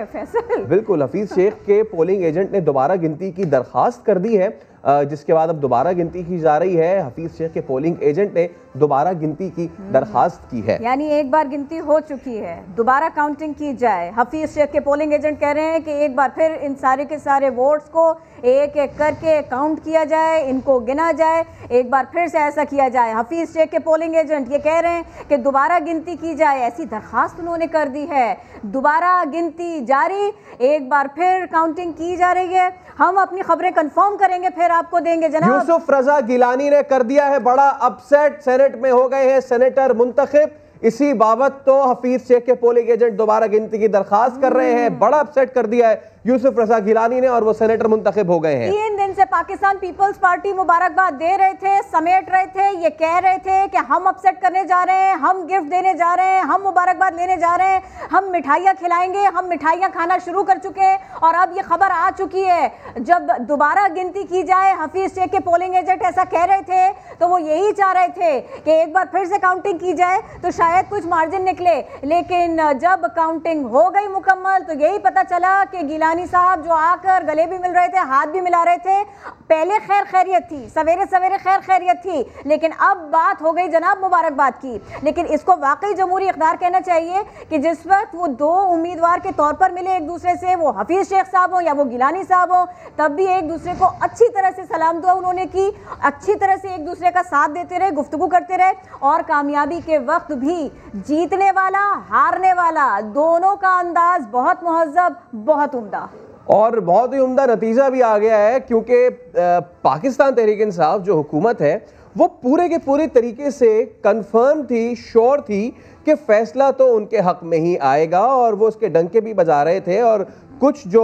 है। बिल्कुल, हफीज़ शेख के पोलिंग एजेंट ने दोबारा गिनती की दरख्वास्त कर दी है, जिसके बाद अब दोबारा गिनती की जा रही है। हफीज़ शेख के पोलिंग एजेंट ने दोबारा गिनती की दरख्वास्त की है, यानी एक बार गिनती हो चुकी है, दोबारा काउंटिंग की जाए। हफीज़ शेख के पोलिंग एजेंट कह रहे हैं कि एक बार फिर इन सारे के सारे वोट्स को एक एक करके काउंट किया जाए, इनको गिना जाए, एक बार फिर से ऐसा किया जाए। हफीज़ शेख के पोलिंग एजेंट ये कह रहे हैं कि दोबारा गिनती की जाए, ऐसी दरख्वास्त उन्होंने कर दी है। दोबारा गिनती जारी, एक बार फिर काउंटिंग की जा रही है। हम अपनी खबरें कंफर्म करेंगे, फिर आपको देंगे जनाब। यूसुफ रज़ा गिलानी ने कर दिया है बड़ा अपसेट, सेनेट में हो गए हैं सेनेटर मुंतखब। इसी बाबत तो हफीज़ शेख के पोलिंग एजेंट दोबारा गिनती की दरखास्त कर रहे हैं। बड़ा अपसेट कर दिया है यूसुफ रज़ा गिलानी ने और वो सेनेटर मुंतखब हो गए हैं। तीन दिन से पाकिस्तान पीपल्स पार्टी मुबारकबाद दे रहे थे, समेट रहे थे, ये कह रहे थे कि हम अपसेट करने जा रहे हैं, हम गिफ्ट देने जा रहे हैं, हम मुबारकबाद लेने जा रहे हैं, हम मिठाइयाँ खिलाएंगे, हम मिठाइयाँ खाना शुरू कर चुके हैं। और अब ये खबर आ चुकी है, जब दोबारा गिनती की जाए, हफीज़ शेख के पोलिंग एजेंट ऐसा कह रहे थे तो वो यही चाह रहे थे कि एक बार फिर से काउंटिंग की जाए तो शायद कुछ मार्जिन निकले। लेकिन जब काउंटिंग हो गई मुकम्मल तो यही पता चला कि गिलानी साहब जो आकर गले भी मिल रहे थे, हाथ भी मिला रहे थे, पहले खैर खैरियत थी, सवेरे सवेरे खैर खैरियत थी, लेकिन अब बात हो गई जनाब मुबारकबाद की। लेकिन इसको वाकई जमहूरी इक़्तिदार कहना चाहिए कि जिस वक्त वो दो उम्मीदवार के तौर पर मिले एक दूसरे से, वो हफीज़ शेख साहब हो या वो गिलानी साहब हो, तब भी एक दूसरे को अच्छी तरह से सलाम दुआ उन्होंने की, अच्छी तरह से एक दूसरे का साथ देते रहे, गुफ्तगू करते रहे। और कामयाबी के वक्त भी जीतने वाला हारने वाला दोनों का अंदाज बहुत मुहज़्ज़ब, बहुत उम्दा और बहुत ही उम्दा नतीजा भी आ गया है, क्योंकि पाकिस्तान तहरीक इंसाफ जो हुकूमत है वो पूरे के पूरे तरीके से कंफर्म थी, श्योर थी कि फैसला तो उनके हक में ही आएगा और वो उसके डंके भी बजा रहे थे। और कुछ जो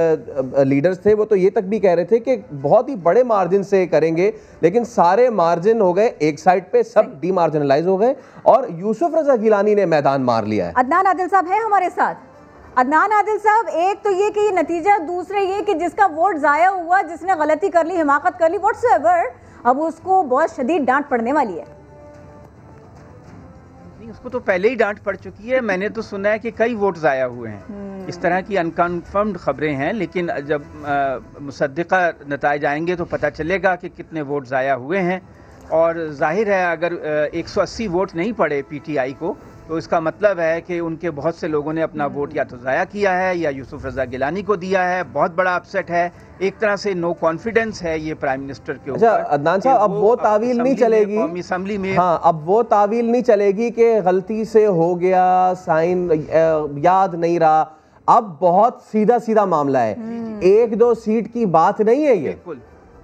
लीडर्स थे वो तो ये तक भी कह रहे थे कि बहुत ही बड़े मार्जिन से करेंगे, लेकिन सारे मार्जिन हो गए एक साइड पे, सब डीमार्जिनलाइज हो गए और यूसुफ रज़ा गिलानी ने मैदान मार लिया है। अदनान आदिल साहब है हमारे साथ। अदनान आदिल साहब, एक तो ये कि ये नतीजा, दूसरे ये कि जिसका वोट ज़ाया हुआ, जिसने गलती कर ली, हिमाकत कर ली, व्हाट्सएवर, अब उसको बहुत शदीद डांट पड़ने वाली है। नहीं, उसको तो पहले ही डांट पड़ चुकी है। मैंने तो सुना है कि कई वोट ज़ाया हुए हैं, इस तरह की अनकन्फर्म्ड खबरें हैं, लेकिन जब मुसद्दिक़ा नताइज आएंगे तो पता चलेगा कि कितने वोट ज़ाया हुए हैं। और जाहिर है अगर एक सौ अस्सी वोट नहीं पड़े पीटीआई को तो इसका मतलब है कि उनके बहुत से लोगों ने अपना वोट या तो ज़ाया किया है या यूसुफ रज़ा गिलानी को दिया है। बहुत बड़ा अपसेट है, एक तरह से नो कॉन्फिडेंस है ये प्राइम मिनिस्टर के ऊपर। अच्छा अदनान साहब, अब वो तावील नहीं चलेगी, असेंबली में हाँ अब वो तावील नहीं चलेगी कि गलती से हो गया, साइन याद नहीं रहा। अब बहुत सीधा सीधा मामला है, एक दो सीट की बात नहीं है ये। बिल्कुल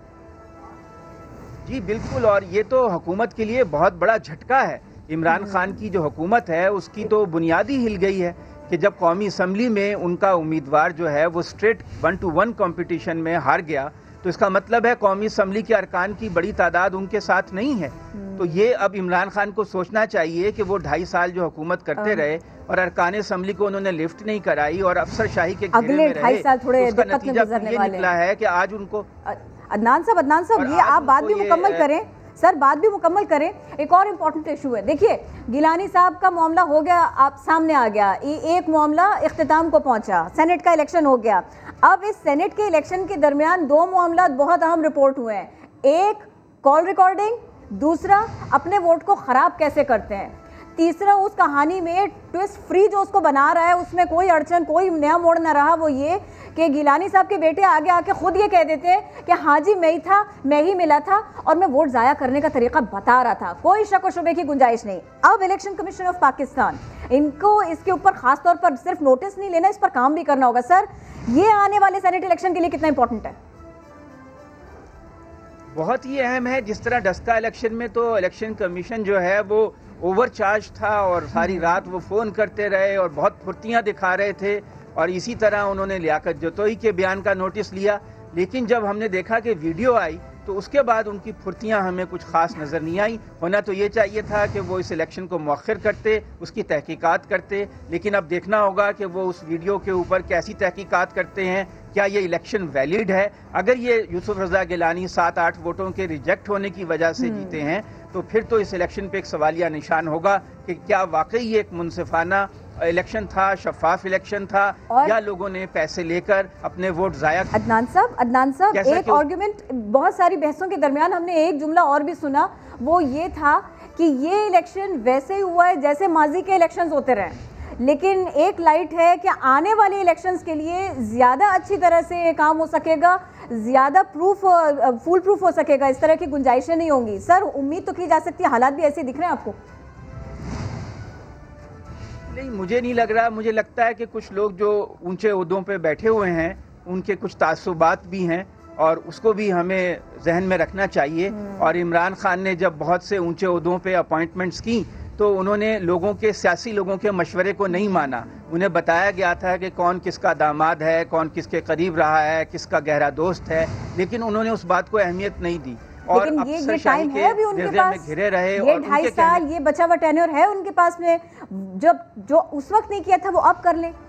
जी बिल्कुल, और ये तो हुकूमत के लिए बहुत बड़ा झटका है। इमरान खान की जो हुकूमत है उसकी तो बुनियादी हिल गई है कि जब कौमी असम्बली में उनका उम्मीदवार जो है वो straight one to one competition में हार गया, तो इसका मतलब है कौमी असम्बली के अरकान की बड़ी तादाद उनके साथ नहीं है। तो ये अब इमरान खान को सोचना चाहिए कि वो ढाई साल जो हुकूमत करते रहे और अरकान असम्बली को उन्होंने लिफ्ट नहीं कराई और अफसरशाही के घेरे में रहे, तो उसका नतीजा ये निकला है कि आज उनको। अदनान साहब अदनान साहब ये आप बात भी मुकम्मल करें सर, बात भी मुकम्मल करें। एक और इम्पॉर्टेंट इशू है, देखिए गिलानी साहब का मामला हो गया, आप सामने आ गया, एक मामला इख्तिताम को पहुंचा, सेनेट का इलेक्शन हो गया। अब इस सेनेट के इलेक्शन के दरमियान दो मामला बहुत अहम रिपोर्ट हुए हैं, एक कॉल रिकॉर्डिंग, दूसरा अपने वोट को ख़राब कैसे करते हैं, तीसरा उस कहानी में ट्विस्ट फ्री जो उसको बना रहा है उसमें कोई अड़चन, कोई नया मोड़ ना रहा, वो ये कि गिलानी साहब के बेटे आगे आके खुद ये कह देते हैं कि हाँ जी मैं ही था, मैं ही मिला था और मैं वोट ज़ाया करने का तरीका बता रहा था, कोई शक व शुबे की गुंजाइश नहीं। अब इलेक्शन कमीशन ऑफ पाकिस्तान इनको इसके ऊपर खास तौर पर सिर्फ नोटिस नहीं लेना, इस पर काम भी करना होगा। सर ये आने वाले सेनेट इलेक्शन के लिए कितना इंपॉर्टेंट है? बहुत ही अहम है। जिस तरह डस्का इलेक्शन में तो इलेक्शन कमीशन जो है वो ओवरचार्ज था और सारी रात वो फ़ोन करते रहे और बहुत फुर्तियाँ दिखा रहे थे, और इसी तरह उन्होंने लियाकत जतोई के बयान का नोटिस लिया, लेकिन जब हमने देखा कि वीडियो आई तो उसके बाद उनकी फुर्तियाँ हमें कुछ खास नज़र नहीं आई। होना तो ये चाहिए था कि वो इस इलेक्शन को मौखर करते, उसकी तहकीकात करते, लेकिन अब देखना होगा कि वो उस वीडियो के ऊपर कैसी तहकीकात करते हैं, क्या ये इलेक्शन वैलिड है। अगर ये यूसुफ रज़ा गिलानी सात आठ वोटों के रिजेक्ट होने की वजह से जीते हैं तो फिर तो इस इलेक्शन पे एक सवालिया निशान होगा कि क्या वाकई ये एक मुनसिफाना इलेक्शन था, शफाफ इलेक्शन था, या लोगों ने पैसे लेकर अपने वोट जाया। अदनान साहब अदनान साहब एक आर्गुमेंट, बहुत सारी बहसों के दरमियान हमने एक जुमला और भी सुना, वो ये था कि ये इलेक्शन वैसे ही हुआ है जैसे माजी के इलेक्शंस होते रहे, लेकिन एक लाइट है कि आने वाले इलेक्शंस के लिए ज़्यादा अच्छी तरह से काम हो सकेगा, ज़्यादा प्रूफ फुल प्रूफ हो सकेगा, इस तरह की गुंजाइशें नहीं होंगी। सर उम्मीद तो की जा सकती है, हालात भी ऐसे दिख रहे हैं आपको? नहीं, मुझे नहीं लग रहा। मुझे लगता है कि कुछ लोग जो ऊंचे ओहदों पे बैठे हुए हैं उनके कुछ तासुबात भी हैं और उसको भी हमें जहन में रखना चाहिए। और इमरान खान ने जब बहुत से ऊंचे ओहदों पे अपॉइंटमेंट्स की तो उन्होंने लोगों के, सियासी लोगों के मशवरे को नहीं माना। उन्हें बताया गया था कि कौन किसका दामाद है, कौन किसके करीब रहा है, किसका गहरा दोस्त है, लेकिन उन्होंने उस बात को अहमियत नहीं दी। और लेकिन ये ये टाइम है अभी उनके पास, घिरे रहे, ये ढाई साल ये बचा हुआ टेन्योर है उनके पास में, जब जो उस वक्त नहीं किया था वो अब कर लें।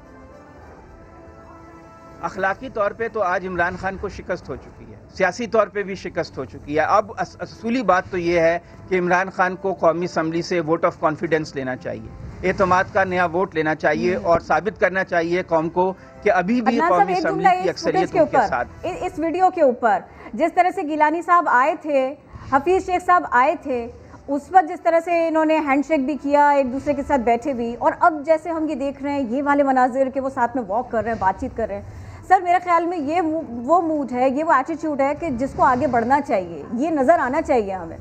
अखलाकी तौर पे तो आज इमरान खान को शिकस्त हो चुकी है, सियासी तौर पे भी शिकस्त हो चुकी है। अब असूली बात तो ये है कि इमरान खान को कौमी असम्बली से वोट ऑफ कॉन्फिडेंस लेना चाहिए, एतमाद का नया वोट लेना चाहिए और साबित करना चाहिए कौम को कि अभी भी कौमी असम्बली की अक्सरियत उनके साथ। इस वीडियो के ऊपर जिस तरह से गिलानी साहब आए थे, हफीज शेख साहब आए थे, उस वक्त जिस तरह से इन्होंने हैंडशेक भी किया, एक दूसरे के साथ बैठे भी, और अब जैसे हम ये देख रहे हैं ये वाले मनाजिर के वो साथ में वॉक कर रहे हैं, बातचीत कर रहे हैं, सर मेरे ख्याल में ये वो मूड है, ये वो एटीट्यूड है कि जिसको आगे बढ़ना चाहिए, ये नज़र आना चाहिए हमें।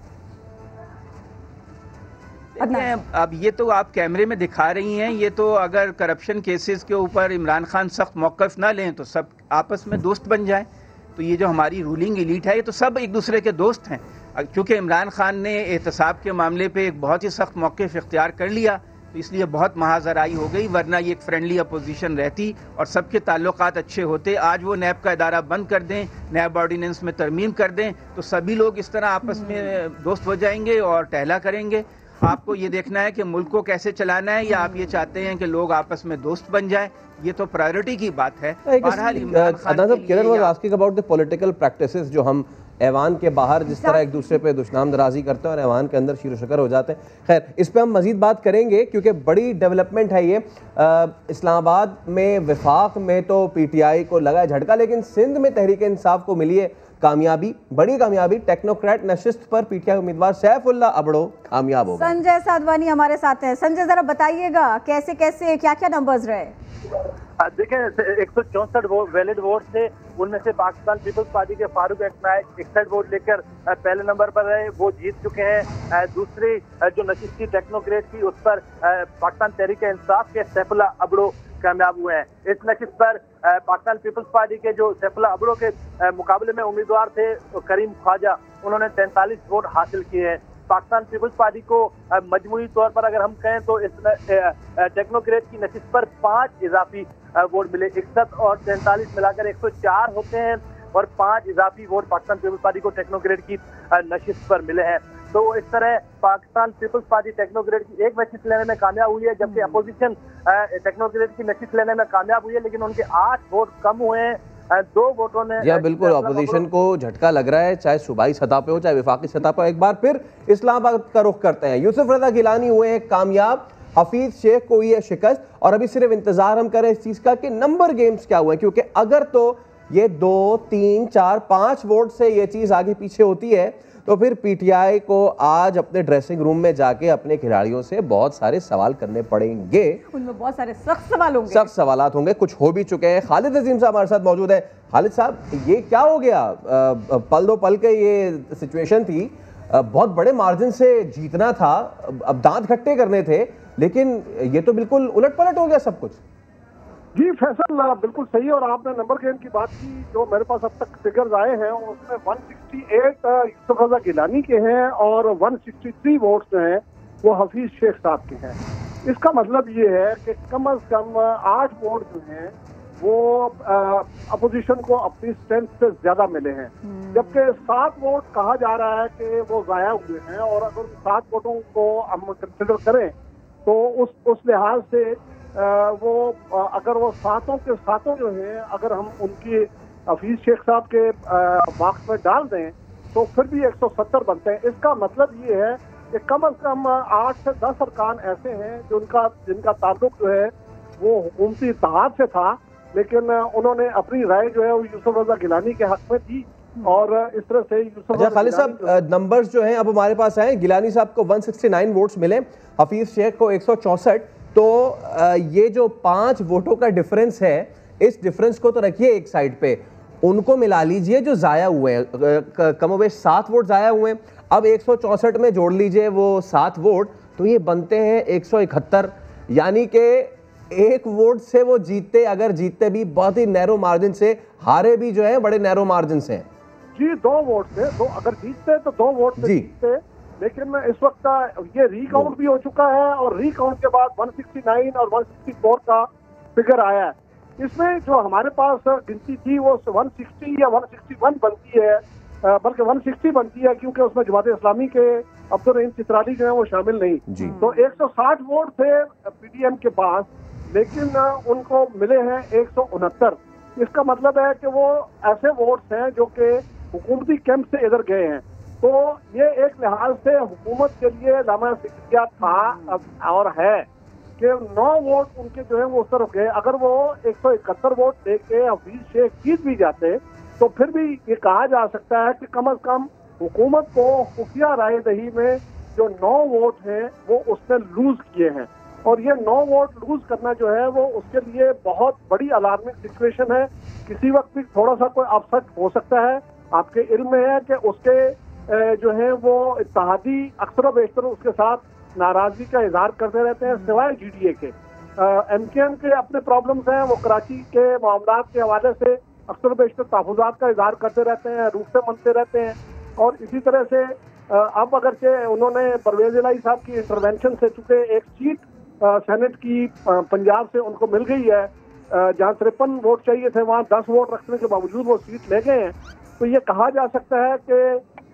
अब ये तो आप कैमरे में दिखा रही हैं, ये तो अगर करप्शन केसेस के ऊपर इमरान खान सख्त मौक़िफ़ ना लें तो सब आपस में दोस्त बन जाएं। तो ये जो हमारी रूलिंग एलीट है ये तो सब एक दूसरे के दोस्त हैं। क्योंकि इमरान खान ने एहतसाब के मामले पे एक बहुत ही सख्त मौक़िफ़ इख्तियार कर लिया तो इसलिए बहुत महाजराई हो गई, वरना ये एक फ्रेंडली अपोजिशन रहती और सबके ताल्लुकात अच्छे होते। आज वो नैब का इदारा बंद कर दें, नैब ऑर्डिनेंस में तरमीम कर दें तो सभी लोग इस तरह आपस में दोस्त हो जाएंगे और टहला करेंगे। आपको ये देखना है कि मुल्क को कैसे चलाना है, या आप ये चाहते हैं कि लोग आपस में दोस्त बन जाएं, ये तो प्रायोरिटी की बात है। Kiran was asking about the political practices जो हम ऐवान के बाहर जिस तरह एक दूसरे पे दुश्मन दराजी करते हैं और ऐवान के अंदर शीर शकर हो जाते हैं। खैर, इस पे हम मजीद बात करेंगे क्योंकि बड़ी डेवलपमेंट है ये। आ, इस्लामाबाद में विफाक में तो पीटीआई को लगा झटका, लेकिन सिंध में तहरीक इंसाफ को मिली है कामयाबी, बड़ी कामयाबी। टेक्नोक्रेट नशिस्त पर पीटीआई उम्मीदवार सैफुल्ला अबड़ो कामयाब हो गए। संजय साधवानी हमारे साथ हैं। संजय, जरा बताइएगा कैसे कैसे क्या क्या नंबर्स रहे? देखें, एक सौ चौसठ वैलिड वोट थे, उनमें से पाकिस्तान पीपल्स पार्टी के फारूक नायक इकसठ वोट लेकर पहले नंबर पर रहे, वो जीत चुके हैं। दूसरी जो नशिस्त थी टेक्नोक्रेट की, उस पर पाकिस्तान तहरीक इंसाफ के सैफुल्ला अबड़ो कामयाब हुए हैं। इस नशिस्त पर पाकिस्तान पीपल्स पार्टी के जो सैफुल्ला अबड़ो के मुकाबले में उम्मीदवार थे करीम ख्वाजा, उन्होंने तैंतालीस वोट हासिल किए हैं। पाकिस्तान पीपल्स पार्टी को मजमूई तौर पर अगर हम कहें तो इस टेक्नोक्रेट की नशिस्त पर पांच इजाफी वोट मिले। इकसठ और तैंतालीस मिलाकर एक सौ चार होते हैं और पांच इजाफी वोट पाकिस्तान पीपल्स पार्टी को टेक्नोक्रेट की नशिस्त पर मिले हैं। तो इस तरह पाकिस्तान पीपल्स पार्टी टेक्नोक्रेट की एक नशिस्त लेने में कामयाब हुई है, जबकि अपोजिशन टेक्नोक्रेट की नशिस्त लेने में कामयाब हुई है, लेकिन उनके आठ वोट कम हुए हैं। दो वोटों ने जी बिल्कुल, अपोजिशन को झटका लग रहा है, चाहे सूबाई सतह पे हो चाहे विफाकी सतह पे। एक बार फिर इस्लामाबाद का रुख करते हैं। यूसुफ रजा गिलानी हुए हैं कामयाब, हफीज शेख को हुई है शिकस्त, और अभी सिर्फ इंतजार हम करें इस चीज का कि नंबर गेम्स क्या हुए, क्योंकि अगर तो ये दो तीन चार पांच वोट से ये चीज आगे पीछे होती है तो फिर पीटीआई को आज अपने ड्रेसिंग रूम में जाके अपने खिलाड़ियों से बहुत सारे सवाल करने पड़ेंगे। उनमें बहुत सारे सख्त सवाल होंगे, सख्त सवालात होंगे, कुछ हो भी चुके हैं। खालिद अजीम साहब हमारे साथ मौजूद है। खालिद साहब, ये क्या हो गया? पल दो पल के ये सिचुएशन थी, बहुत बड़े मार्जिन से जीतना था, अब दांत खट्टे करने थे, लेकिन ये तो बिल्कुल उलट पलट हो गया सब कुछ। जी फैसल, बिल्कुल सही। और आपने नंबर गेम की बात की, जो मेरे पास अब तक फिगर्स आए हैं उसमें एक सौ अड़सठ यूसुफ रजा गिलानी के हैं और एक सौ तिरसठ वोट्स जो हैं वो हफीज शेख साहब के हैं। इसका मतलब ये है कि कम अज कम आठ वोट जो हैं वो अपोजिशन को अपनी स्ट्रेंथ से ज्यादा मिले हैं, जबकि सात वोट कहा जा रहा है कि वो जाया हुए हैं। और अगर सात वोटों को हम कंसिडर करें तो उस उस लिहाज से आ, वो आ, अगर वो सातों के सातों जो हैं अगर हम उनकी हफीज शेख साहब के मार्क्स में डाल दें तो फिर भी एक सौ सत्तर बनते हैं। इसका मतलब ये है कि कम अज कम आठ से दस अरकान ऐसे हैं जो उनका जिनका ताल्लुक जो है वो हुकूमती इत्तेहाद से था, लेकिन उन्होंने अपनी राय जो है वो यूसुफ रजा गिलानी के हक में दी। और इस तरह से यूसुफ अच्छा खालिद साहब, नंबर्स जो हैं अब हमारे पास आए। गिलानी साहब को एक सौ उनहत्तर वोट्स मिले, हफीज शेख को एक सौ चौसठ। तो ये जो पांच वोटों का डिफरेंस है, इस डिफरेंस को तो रखिए एक साइड पे, उनको मिला लीजिए जो जाया हुए हैं, कमोबेश सात वोट जाया हुए हैं। अब एक सौ चौसठ में जोड़ लीजिए वो सात वोट, तो ये बनते हैं एक सौ इकहत्तर। यानी कि एक वोट से वो जीतते, अगर जीतते भी बहुत ही नैरो मार्जिन से, हारे भी जो है बड़े नैरो मार्जिन से हैं। जी दो वोट से, दो अगर जीतते तो दो वोट से जीतते, लेकिन इस वक्त ये रीकाउंट भी हो चुका है और रीकाउंट के बाद एक सौ उनहत्तर और एक सौ चौंसठ का फिगर आया है। इसमें जो हमारे पास गिनती थी वो एक सौ साठ या एक सौ इकसठ बनती है, बल्कि एक सौ साठ बनती है क्योंकि उसमें जमात इस्लामी के अब्दुल रहीम चित्राली जो है वो शामिल नहीं। तो एक सौ साठ वोट थे पीडीएम के पास, लेकिन उनको मिले हैं एक सौ उनहत्तर। इसका मतलब है कि वो ऐसे वोट्स हैं जो कि हुकूमती कैंप से इधर गए हैं। तो ये एक लिहाज से हुकूमत के लिए लामा फिक्रिया था और है कि नौ वोट उनके जो है वो उस तरफ गए। अगर वो एक सौ इकहत्तर वोट लेके हफीज शेख जीत भी जाते तो फिर भी ये कहा जा सकता है कि कम अज कम हुकूमत को खुफिया राय दही में जो नौ वोट हैं वो उसने लूज किए हैं। और ये नौ वोट लूज करना जो है वो उसके लिए बहुत बड़ी अलार्मिंग सिचुएशन है। किसी वक्त भी थोड़ा सा कोई अपसेट हो सकता है। आपके इल्म में है कि उसके जो है वो इत्तेहादी अक्सर बेशतर उसके साथ नाराजगी का इजहार करते रहते हैं, सिवाय जीडीए के। एम के एम के अपने प्रॉब्लम्स हैं, वो कराची के मामलात के हवाले से अक्सर बेशतर तहफ़्फ़ुज़ात का इजहार करते रहते हैं, रूप से मनते रहते हैं। और इसी तरह से अब अगरचे उन्होंने परवेज़ इलाही साहब की इंटरवेंशन से चूँकि एक सीट सेनेट की पंजाब से उनको मिल गई है, जहाँ तिरपन वोट चाहिए थे वहाँ दस वोट रखने के बावजूद वो सीट ले गए हैं। तो ये कहा जा सकता है कि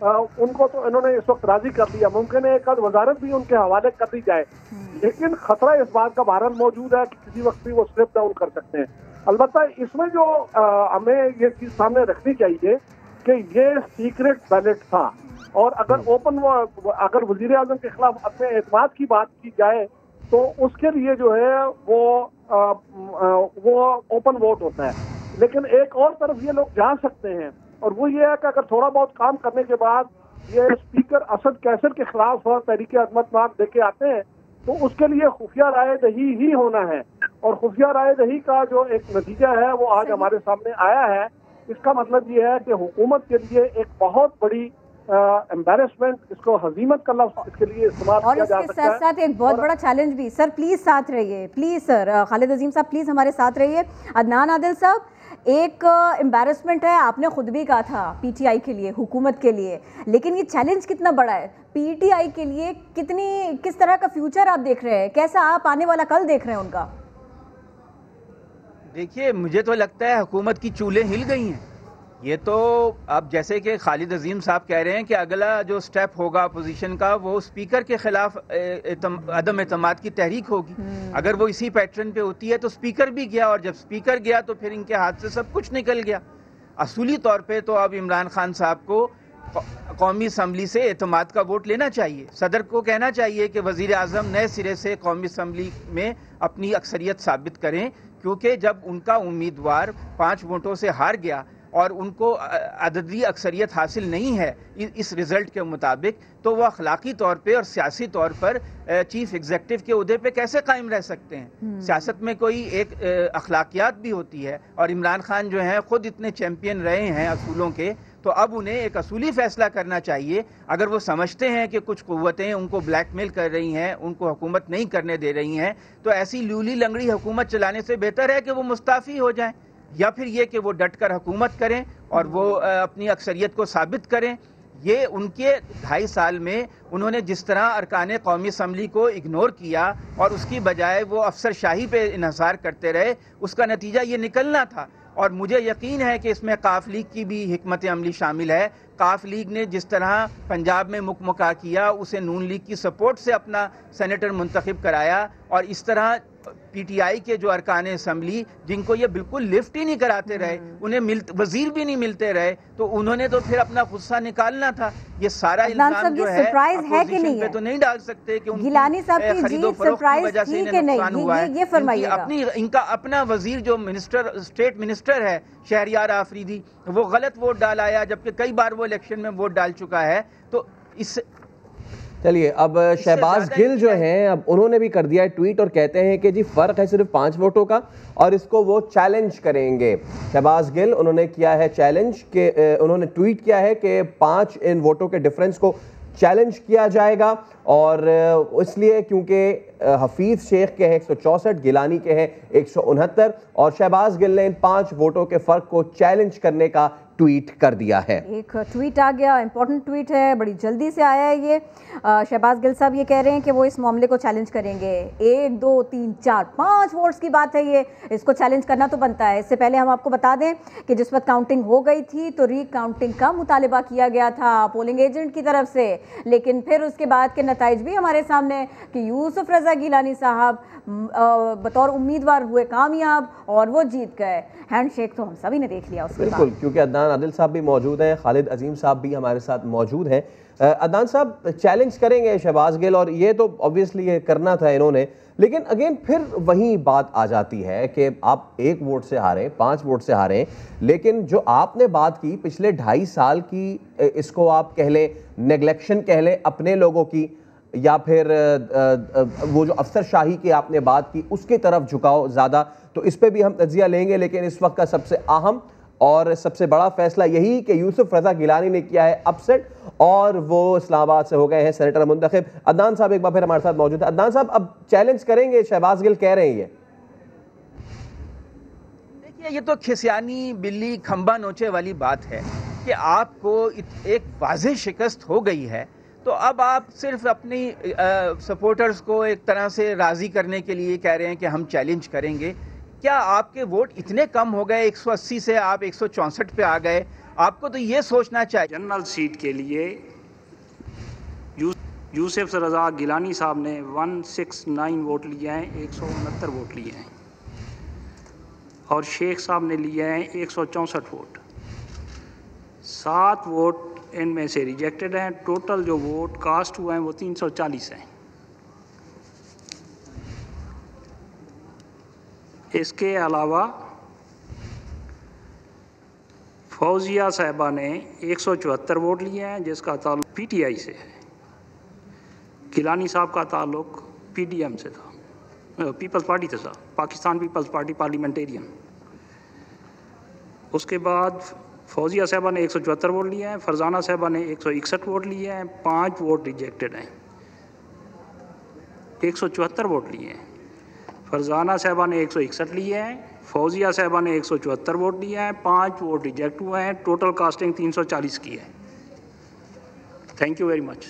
उनको तो इन्होंने इस वक्त राजी कर दिया। मुमकिन है एक वजारत भी उनके हवाले कर दी जाए, लेकिन खतरा इस बात का बहरहाल मौजूद है कि किसी वक्त भी वो स्टेप डाउन कर सकते हैं। अलबत्ता इसमें जो आ, हमें ये चीज सामने रखनी चाहिए कि ये सीक्रेट बैलेट था, और अगर ओपन अगर वजीर आजम के खिलाफ अपने एतमाद की बात की जाए तो उसके लिए जो है वो आ, आ, वो ओपन वोट होता है। लेकिन एक और तरफ ये लोग जा सकते हैं, और वो ये है कि अगर थोड़ा बहुत काम करने के बाद ये स्पीकर असद कैसर के खिलाफ तहरीक अजमत नाम देके आते हैं तो उसके लिए खुफिया राय दही ही होना है, और खुफिया राय दही का जो एक नतीजा है वो आज हमारे सामने आया है। इसका मतलब ये है कि हुकूमत के लिए एक बहुत बड़ी एम्बेरसमेंट, इसको हजीमत का लफ्ज़ इसके लिए इस्तेमाल किया जा सकता है। और इसके साथ साथ एक बहुत बड़ा चैलेंज भी। सर प्लीज साथ रहिए, प्लीज सर, खालिद अजीम साहब प्लीज हमारे साथ रहिए। अदनान आदिल साहब, एक एम्बेरसमेंट है, आपने खुद भी कहा था पीटीआई के लिए, हुकूमत के लिए, लेकिन ये चैलेंज कितना बड़ा है पीटीआई के लिए? कितनी किस तरह का फ्यूचर आप देख रहे हैं, कैसा आप आने वाला कल देख रहे हैं उनका? देखिए, मुझे तो लगता है हुकूमत की चूल्हें हिल गई हैं। ये तो अब जैसे कि खालिद अजीम साहब कह रहे हैं कि अगला जो स्टेप होगा अपोजिशन का वो स्पीकर के खिलाफ अदम एतमाद की तहरीक होगी। अगर वो इसी पैटर्न पे होती है तो स्पीकर भी गया, और जब स्पीकर गया तो फिर इनके हाथ से सब कुछ निकल गया। असूली तौर पे तो अब इमरान खान साहब को कौमी असम्बली से एतमाद का वोट लेना चाहिए। सदर को कहना चाहिए कि वज़ीर आज़म नए सिरे से कौमी असम्बली में अपनी अक्सरियत साबित करें, क्योंकि जब उनका उम्मीदवार पाँच वोटों से हार गया और उनको अददी अक्सरियत हासिल नहीं है इस रिज़ल्ट के मुताबिक, तो वह अखलाकी तौर पे और सियासी तौर पर चीफ एग्जीक्यूटिव के उहदे पे कैसे कायम रह सकते हैं। सियासत में कोई एक अखलाकियात भी होती है, और इमरान खान जो हैं ख़ुद इतने चैम्पियन रहे हैं असूलों के, तो अब उन्हें एक असूली फ़ैसला करना चाहिए। अगर वो समझते हैं कि कुछ क़ुव्वतें उनको ब्लैकमेल कर रही हैं, उनको हुकूमत नहीं करने दे रही हैं, तो ऐसी लूली लंगड़ी हुकूमत चलाने से बेहतर है कि वो मुस्ताफ़ी हो जाएं, या फिर ये कि वो डट कर हुकूमत करें और वो अपनी अक्सरियत को साबित करें। ये उनके ढाई साल में उन्होंने जिस तरह अरकान कौमी असम्बली को इग्नोर किया और उसकी बजाय वो अफसरशाही पे इन्हसार करते रहे, उसका नतीजा ये निकलना था। और मुझे यकीन है कि इसमें काफ लीग की भी हिकमत अमली शामिल है। काफ लीग ने जिस तरह पंजाब में मुकमुका किया, उसे नून लीग की सपोर्ट से अपना सेनेटर मुंतखब कराया, और इस तरह पीटीआई के जो अरकान असम्बली जिनको ये बिल्कुल लिफ्ट ही नहीं कराते रहे, उन्हें मिल वजीर भी नहीं मिलते रहे, तो उन्होंने तो फिर अपना गुस्सा निकालना था। ये सारा इल्जाम जो है अपोजिशन पे तो नहीं डाल सकते कि गिलानी साहब की खरीदो फरोख्त की वजह से इन्हें नुकसान हुआ है। ये फरमाइएगा। अपनी इनका अपना वजीर जो मिनिस्टर स्टेट मिनिस्टर है शहरियार आफरीदी, वो गलत वोट डाल आया, जबकि कई बार वो इलेक्शन में वोट डाल चुका है। तो इस चलिए, अब शहबाज गिल जो हैं, अब उन्होंने भी कर दिया है ट्वीट और कहते हैं कि जी फ़र्क है सिर्फ पाँच वोटों का और इसको वो चैलेंज करेंगे। शहबाज गिल उन्होंने किया है चैलेंज के, उन्होंने ट्वीट किया है कि पाँच इन वोटों के डिफरेंस को चैलेंज किया जाएगा, और इसलिए क्योंकि हफीज़ शेख के हैं एक सौ चौंसठ, गिलानी के हैं एक सौ उनहत्तर, और शहबाज गिल ने इन पाँच वोटों के फ़र्क को चैलेंज करने का ट्वीट कर दिया है। एक ट्वीट आ गया, इंपॉर्टेंट ट्वीट है, बड़ी जल्दी से आया है ये। शहबाज गिल साहब ये कह रहे हैं कि वो इस मामले को चैलेंज करेंगे। एक दो तीन चार पाँच वोट्स की बात है ये, इसको चैलेंज करना तो बनता है। इससे पहले हम आपको बता दें कि जिस वक्त काउंटिंग हो गई थी तो रीकाउंटिंग का मुतालिबा किया गया था पोलिंग एजेंट की तरफ से, लेकिन फिर उसके बाद के नताइज भी हमारे सामने कि यूसुफ रजा गिलानी साहब बतौर उम्मीदवार हुए कामयाब और वो जीत गए। हैंडशेक तो हम सभी ने देख लिया उसके बाद। बिल्कुल, क्योंकि अदनान आदिल साहब भी मौजूद हैं, खालिद अजीम साहब भी हमारे साथ मौजूद हैं। अदनान साहब चैलेंज करेंगे शहबाज गिल, और ये तो ऑब्वियसली ये करना था इन्होंने, लेकिन अगेन फिर वही बात आ जाती है कि आप एक वोट से हारें, पाँच वोट से हारें, लेकिन जो आपने बात की पिछले ढाई साल की, इसको आप कह लें नेगलेक्शन कह लें अपने लोगों की, या फिर वो जो अफसरशाही की आपने बात की उसकी तरफ झुकाव ज़्यादा, तो इस पे भी हम तज्जिया लेंगे। लेकिन इस वक्त का सबसे अहम और सबसे बड़ा फैसला यही कि यूसुफ रजा गिलानी ने किया है अपसेट, और वो इस्लामाबाद से हो गए हैं सेनेटर मुंतखब। अदनान साहब एक बार फिर हमारे साथ मौजूद है। अदनान साहब, अब चैलेंज करेंगे, शहबाज गिल कह रहे हैं ये? देखिए, ये तो खिसियानी बिल्ली खंबा नोचे वाली बात है कि आपको एक वाज़ेह शिकस्त हो गई है, तो अब आप सिर्फ अपनी सपोर्टर्स को एक तरह से राज़ी करने के लिए कह रहे हैं कि हम चैलेंज करेंगे। क्या आपके वोट इतने कम हो गए, एक सौ अस्सी से आप एक सौ चौंसठ पे आ गए? आपको तो ये सोचना चाहिए। जनरल सीट के लिए यू, यूसुफ रजा गिलानी साहब ने एक सौ उनहत्तर वोट लिए हैं, एक सौ उनहत्तर वोट लिए हैं, और शेख साहब ने लिए हैं एक सौ चौंसठ वोट। सात वोट इनमें से रिजेक्टेड हैं। टोटल जो वोट कास्ट हुए हैं वो तीन सौ चालीस हैं। इसके अलावा फौजिया साहिबा ने एक सौ चौहत्तर वोट लिए हैं, जिसका ताल्लुक पीटीआई से है। गिलानी साहब का ताल्लुक पीडीएम से था, पीपल्स पार्टी से था, पाकिस्तान पीपल्स पार्टी पार्लियामेंटेरियन। उसके बाद फौजिया साहिबा ने एक सौ चौहत्तर वोट लिए हैं, फरजाना साहिबा ने एक सौ इकसठ वोट लिए हैं, पाँच वोट रिजेक्टेड हैं। एक सौ चौहत्तर वोट लिए हैं, फरजाना साहिबा ने एक सौ इकसठ लिए हैं, फौजिया साहिबा ने एक सौ चौहत्तर वोट लिए हैं, पाँच वोट रिजेक्ट हुए हैं। टोटल कास्टिंग तीन सौ चालीस की है। Thank you very much.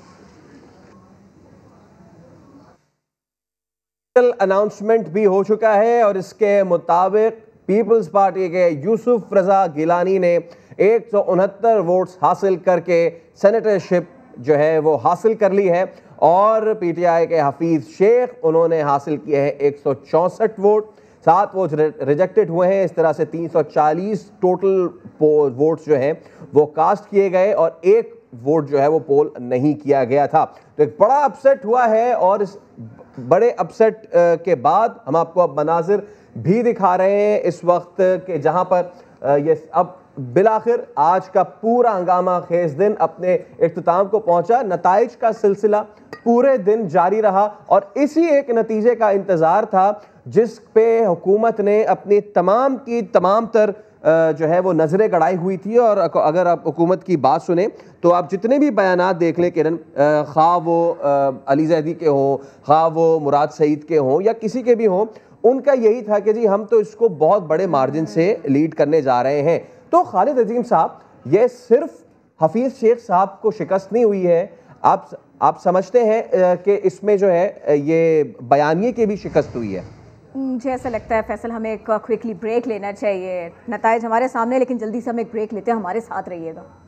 Announcement भी हो चुका है और इसके मुताबिक पीपल्स पार्टी के यूसुफ रजा गिलानी ने एक सौ उनहत्तर वोट्स हासिल करके सेनेटरशिप जो है वो हासिल कर ली है और पीटीआई के हफीज शेख उन्होंने हासिल किए हैं एक सौ चौंसठ वोट। सात वोट रिजेक्टेड हुए हैं। इस तरह से तीन सौ चालीस टोटल वोट्स जो हैं वो कास्ट किए गए और एक वोट जो है वो पोल नहीं किया गया था। तो एक बड़ा अपसेट हुआ है और इस बड़े अपसेट के बाद हम आपको अब मनाजिर भी दिखा रहे हैं इस वक्त के जहां पर ये अब बिलाखिर आज का पूरा हंगामा खेज दिन अपने इख्तिताम को पहुंचा। नताइज का सिलसिला पूरे दिन जारी रहा और इसी एक नतीजे का इंतज़ार था जिस पे हुकूमत ने अपनी तमाम की तमाम तर जो है वो नज़रें गड़ाई हुई थी। और अगर आप हुकूमत की बात सुने तो आप जितने भी बयानात देख लें किरण, खा वो अली जैदी के हों, खा वो मुराद सईद के हों या किसी के भी हों, उनका यही था कि जी हम तो इसको बहुत बड़े मार्जिन से लीड करने जा रहे हैं। तो खालिद अजीम साहब, ये सिर्फ हफीज़ शेख साहब को शिकस्त नहीं हुई है, आप आप समझते हैं कि इसमें जो है ये बयानिए की भी शिकस्त हुई है? मुझे ऐसा लगता है फैसल हमें एक क्विकली ब्रेक लेना चाहिए। नताइज हमारे सामने, लेकिन जल्दी से हम एक ब्रेक लेते हैं। हमारे साथ रहिएगा।